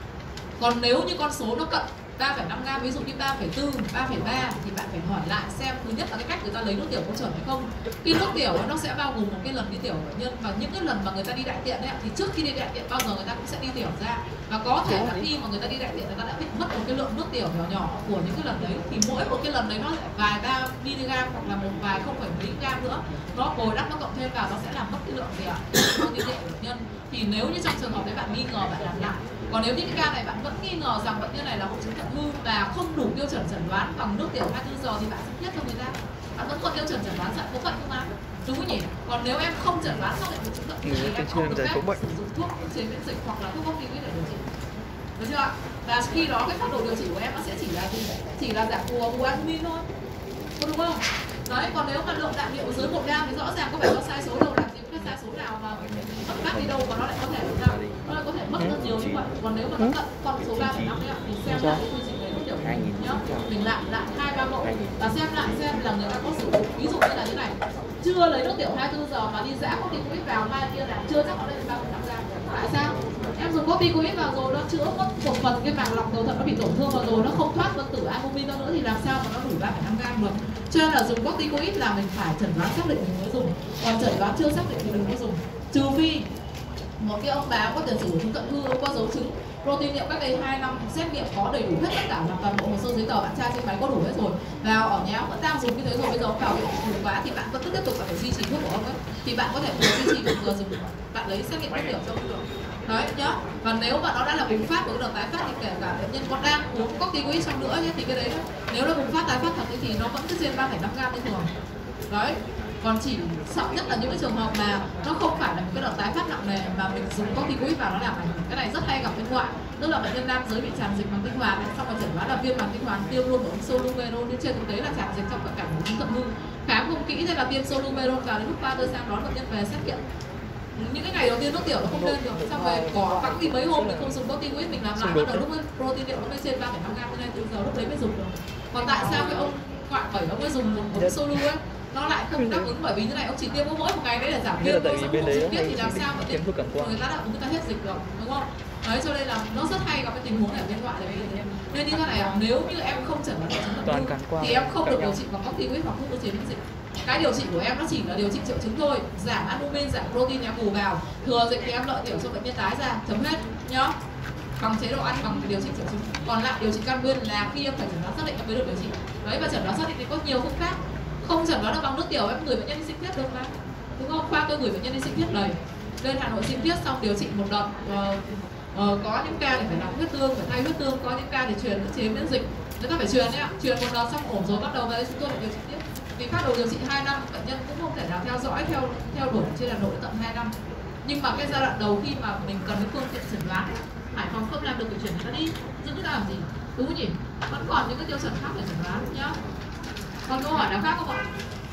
Còn nếu như con số nó cận ba phẩy năm gam, ví dụ như ba phẩy bốn, ba phẩy ba thì bạn phải hỏi lại xem thứ nhất là cái cách người ta lấy nước tiểu có chuẩn hay không. Khi nước tiểu nó sẽ bao gồm một cái lần đi tiểu của bệnh nhân, và những cái lần mà người ta đi đại tiện ấy, thì trước khi đi đại tiện bao giờ người ta cũng sẽ đi tiểu ra, và có thể là khi mà người ta đi đại tiện người ta đã bị mất một cái lượng nước tiểu nhỏ nhỏ của những cái lần đấy, thì mỗi một cái lần đấy nó lại vài ba mi-li-gam hoặc là một vài không phẩy mấy gam nữa, nó bồi đắp nó cộng thêm vào nó sẽ làm mất cái lượng gì ạ? Protein niệu của bệnh nhân. Thì nếu như trong trường hợp đấy bạn nghi ngờ bạn làm lại. Còn nếu những cái ca này bạn vẫn nghi ngờ rằng bệnh nhân này là hội chứng thận hư và không đủ tiêu chuẩn chẩn đoán bằng nước tiểu hai mươi tư giờ thì bạn sẽ viết cho người ta. Bạn vẫn còn tiêu chuẩn chẩn đoán dạng phẫu thuật không ạ? Đúng không nhỉ? Còn nếu em không chẩn đoán xác định hội chứng thận hư thì em không được phép sử dụng thuốc chế miễn dịch hoặc là thuốc corticoid để điều trị. Được chưa ạ? Và khi đó cái phác đồ điều trị của em nó sẽ chỉ là gì? Chỉ là giảm của albumin thôi. Có đúng không? Đấy, còn nếu mà lượng đạm niệu dưới một gam thì rõ ràng có phải có sai số đâu, làm gì có cái sai số nào mà mất mát đi đâu mà nó lại có thể ra, nó lại có thể mất rất nhiều như vậy. Còn nếu mà nó tận con số ba phẩy năm đấy ạ, thì xem lại cái quy trình đấy nó kiểu nhá, mình lại lại hai ba mẫu và xem lại xem là người ta có sử dụng, ví dụ như là như này, chưa lấy nước tiểu hai mươi tư giờ mà đi giã corticoid vào mai kia là chưa chắc nó lên ba phẩy năm gam. Tại sao? Em dùng corticoid vào rồi nó chữa mất một phần cái màng lọc cầu thận nó bị tổn thương vào rồi, nó không thoát phân tử albumin nữa thì làm sao mà nó đủ ba phẩy năm gam được. Cho nên là dùng corticoid là mình phải chẩn đoán xác định mình mới dùng, còn chẩn đoán chưa xác định thì đừng có dùng. Trừ phi một cái ông bà có tiền sử chứng thận hư, ông có dấu chứng protein niệu cách đây hai năm xét nghiệm có đầy đủ hết tất cả là toàn bộ hồ sơ giấy tờ bạn tra trên máy có đủ hết rồi, vào ở nhà vẫn đang dùng như thế rồi, bây giờ ông vào dùng quá thì bạn vẫn cứ tiếp tục phải duy trì thuốc của ông ấy, thì bạn có thể vừa duy trì vừa dùng, bạn lấy xét nghiệm nước tiểu cho được. Đấy nhá. Và nếu mà nó đã là bùng phát của đợt tái phát thì kể cả bệnh nhân còn đang uống corticoid xong nữa nhé, thì cái đấy nếu là bùng phát tái phát thật thì nó vẫn cứ trên ba phẩy năm gam như thường. Đấy. Còn chỉ sợ nhất là những cái trường hợp mà nó không phải là một cái đợt tái phát nặng nề mà mình dùng corticoid vào nó làm ảnh hưởng. Cái này rất hay gặp bên ngoại, tức là bệnh nhân nam giới bị tràn dịch bằng tinh hoàn, xong rồi chẩn đoán là viêm màng tinh hoàn, tiêm luôn một solumeron, nhưng trên thực tế là tràn dịch trong cả một chứng thận hư. Khám không kỹ thế là tiêm solumeron vào, đến lúc pha tôi sang đón bệnh nhân về xét nghiệm. Những cái ngày đầu tiên nước tiểu nó không lên được, xong rồi bỏ vắng đi mấy hôm mình không dùng corticoid, mình làm lại bắt đầu lúc ấy protein niệu nó lên trên ba phẩy năm gam trên hai mươi tư giờ, lúc đấy mới dùng được. Còn tại sao cái ông ngoại bảy ông ấy dùng một một solo ấy nó lại không đáp ứng, bởi vì như này ông chỉ tiêm mỗi một ngày đấy là giảm viêm thôi, bên đấy biết thì làm sao mà tiêm thuốc cản quang, người ta đã người ta hết dịch rồi, đúng không? Đấy, cho nên là nó rất hay gặp cái tình huống này ở bên ngoại là vì thế. Nên như thế này, nếu như em không chẩn đoán hội chứng thận hư thì em không được điều trị bằng corticoid hoặc thuốc ức chế miễn dịch. Cái điều trị của em nó chỉ là điều trị triệu chứng thôi, giảm albumin, giảm protein em bù vào, thừa dịch thì em lợi tiểu cho bệnh nhân tái ra, chấm hết nhá. Bằng chế độ ăn, bằng điều trị triệu chứng. Còn lại điều trị căn nguyên là khi em phải chẩn đoán xác định em mới được điều trị. Đấy, và chẩn đoán xác định thì có nhiều phương pháp. Không chẩn đoán được bằng nước tiểu em gửi bệnh nhân đi sinh thiết được mà, đúng không? Khoa tôi gửi bệnh nhân đi sinh thiết đầy, lên Hà Nội sinh thiết xong điều trị một đợt. Uh, uh, có những ca thì phải đóng huyết tương, phải thay huyết tương, có những ca thì truyền ức chế miễn dịch. Chúng ta phải truyền nhé, truyền một đợt xong ổn rồi bắt đầu về chúng tôi lại điều trị tiếp. Vì phát đầu điều trị hai năm, bệnh nhân cũng không thể nào theo dõi theo theo đuổi trên Hà Nội tận hai năm. Nhưng mà cái giai đoạn đầu khi mà mình cần cái phương tiện chẩn đoán, Hải Phòng không làm được thì chuyển người ta đi, giữ ra làm gì, đúng không nhỉ? Vẫn còn những cái tiêu chuẩn khác để chẩn đoán nhá. Còn câu hỏi nào khác không ạ?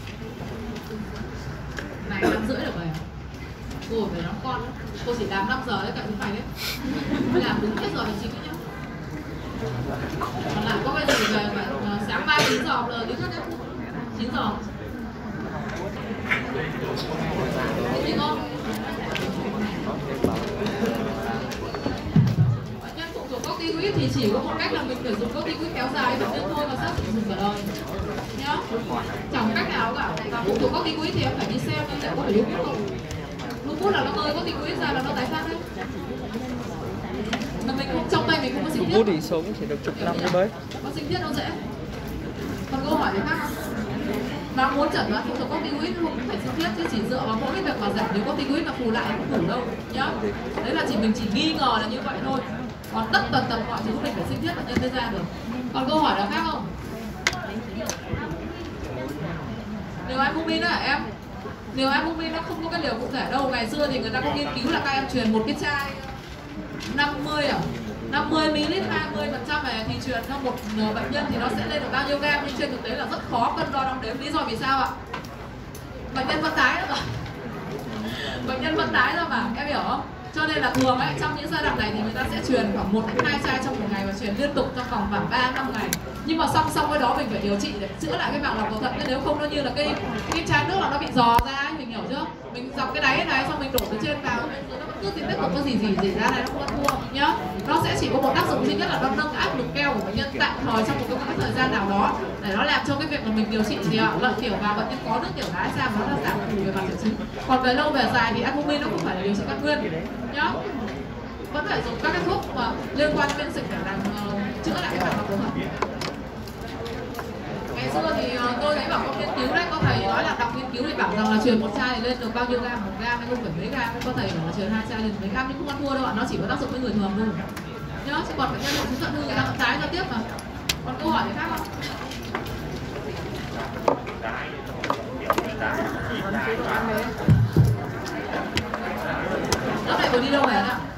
Này năm rưỡi được rồi. Cô phải đón con, cô chỉ làm năm giờ đấy cả thứ này đấy. Phải làm đúng hết giờ hành chính đấy nhá. Còn lại có bây giờ về phải sáng mai chín giờ lời đi thất đấy. chín giờ. Cái gì không? Bệnh nhân phụ thuộc corticoid thì chỉ có một cách là mình phải dùng corticoid kéo dài bệnh nhân thôi và xác định dùng cả đời. Nhá. Chẳng cách nào cả. Và phụ thuộc corticoid thì em phải đi xem nhưng lại có phải lupus không? Lupus là nó hơi corticoid ra là nó tái phát đấy. Mà mình không trong tay mình không có sinh thiết. Lupus thì sống chỉ được chục năm thôi đấy. Có sinh thiết nó dễ. Còn câu hỏi gì khác không? Mà muốn chẩn đoán phụ thuộc corticoid không phải sinh thiết chứ chỉ dựa vào mỗi cái việc mà giảm liều corticoid là phù lại không đủ đâu nhá. Đấy là chỉ mình chỉ nghi ngờ là như vậy thôi. Còn tất tần tật mọi thứ mình phải sinh thiết bệnh nhân đưa ra được. Còn câu hỏi nào khác không? Liều albumin đó hả em? Liều albumin nó không có cái liều cụ thể đâu. Ngày xưa thì người ta có nghiên cứu là các em truyền một cái chai năm mươi à? năm mươi mi-li-lít hai mươi phần trăm này thì truyền cho một bệnh nhân thì nó sẽ lên được bao nhiêu gam, nhưng trên thực tế là rất khó cân đo đong đếm. Lý do vì sao ạ? Bệnh nhân vẫn tái rồi. Bệnh nhân vẫn tái rồi mà, em hiểu không? Cho nên là thường ấy, trong những giai đoạn này thì người ta sẽ truyền khoảng một đến hai chai trong một ngày và truyền liên tục trong vòng khoảng ba năm ngày. Nhưng mà song song với đó mình phải điều trị để chữa lại cái màng lọc cầu thận, nếu không nó như là cái cái chai nước là nó bị dò ra ấy, mình hiểu chưa? Mình dọc cái đáy này xong mình đổ từ trên vào, nó vẫn cứ tiếp tục có gì gì gì ra này, nó không ăn thua nhá. Nó sẽ chỉ có một tác dụng duy nhất là nó nâng áp lực keo của bệnh nhân tạm thời trong một cái khoảng thời gian nào đó để nó làm cho cái việc mà mình điều trị gì ạ, lợi tiểu và bệnh nhân có nước tiểu đái ra nó là giảm phù về mặt triệu chứng. Còn về lâu về dài thì albumin nó không phải là điều trị căn nguyên nhá, vẫn phải dùng các cái thuốc mà liên quan đến miễn dịch để làm uh, chữa lại cái màng lọc cầu thận. Ngày xưa thì uh, tôi thấy bảo có nghiên cứu đấy, có thầy nói là đọc nghiên cứu thì bảo rằng là truyền một chai thì lên được bao nhiêu gam, một gam hay không phải mấy gam, có thầy bảo là truyền hai chai lên mấy gam nhưng không ăn thua đâu ạ, nó chỉ có tác dụng với người thường thôi nhá. Chứ còn bệnh nhân hội chứng thận hư người ta vẫn tái ra tiếp mà. Còn câu hỏi gì khác không? Lớp này vừa đi đâu về ạ?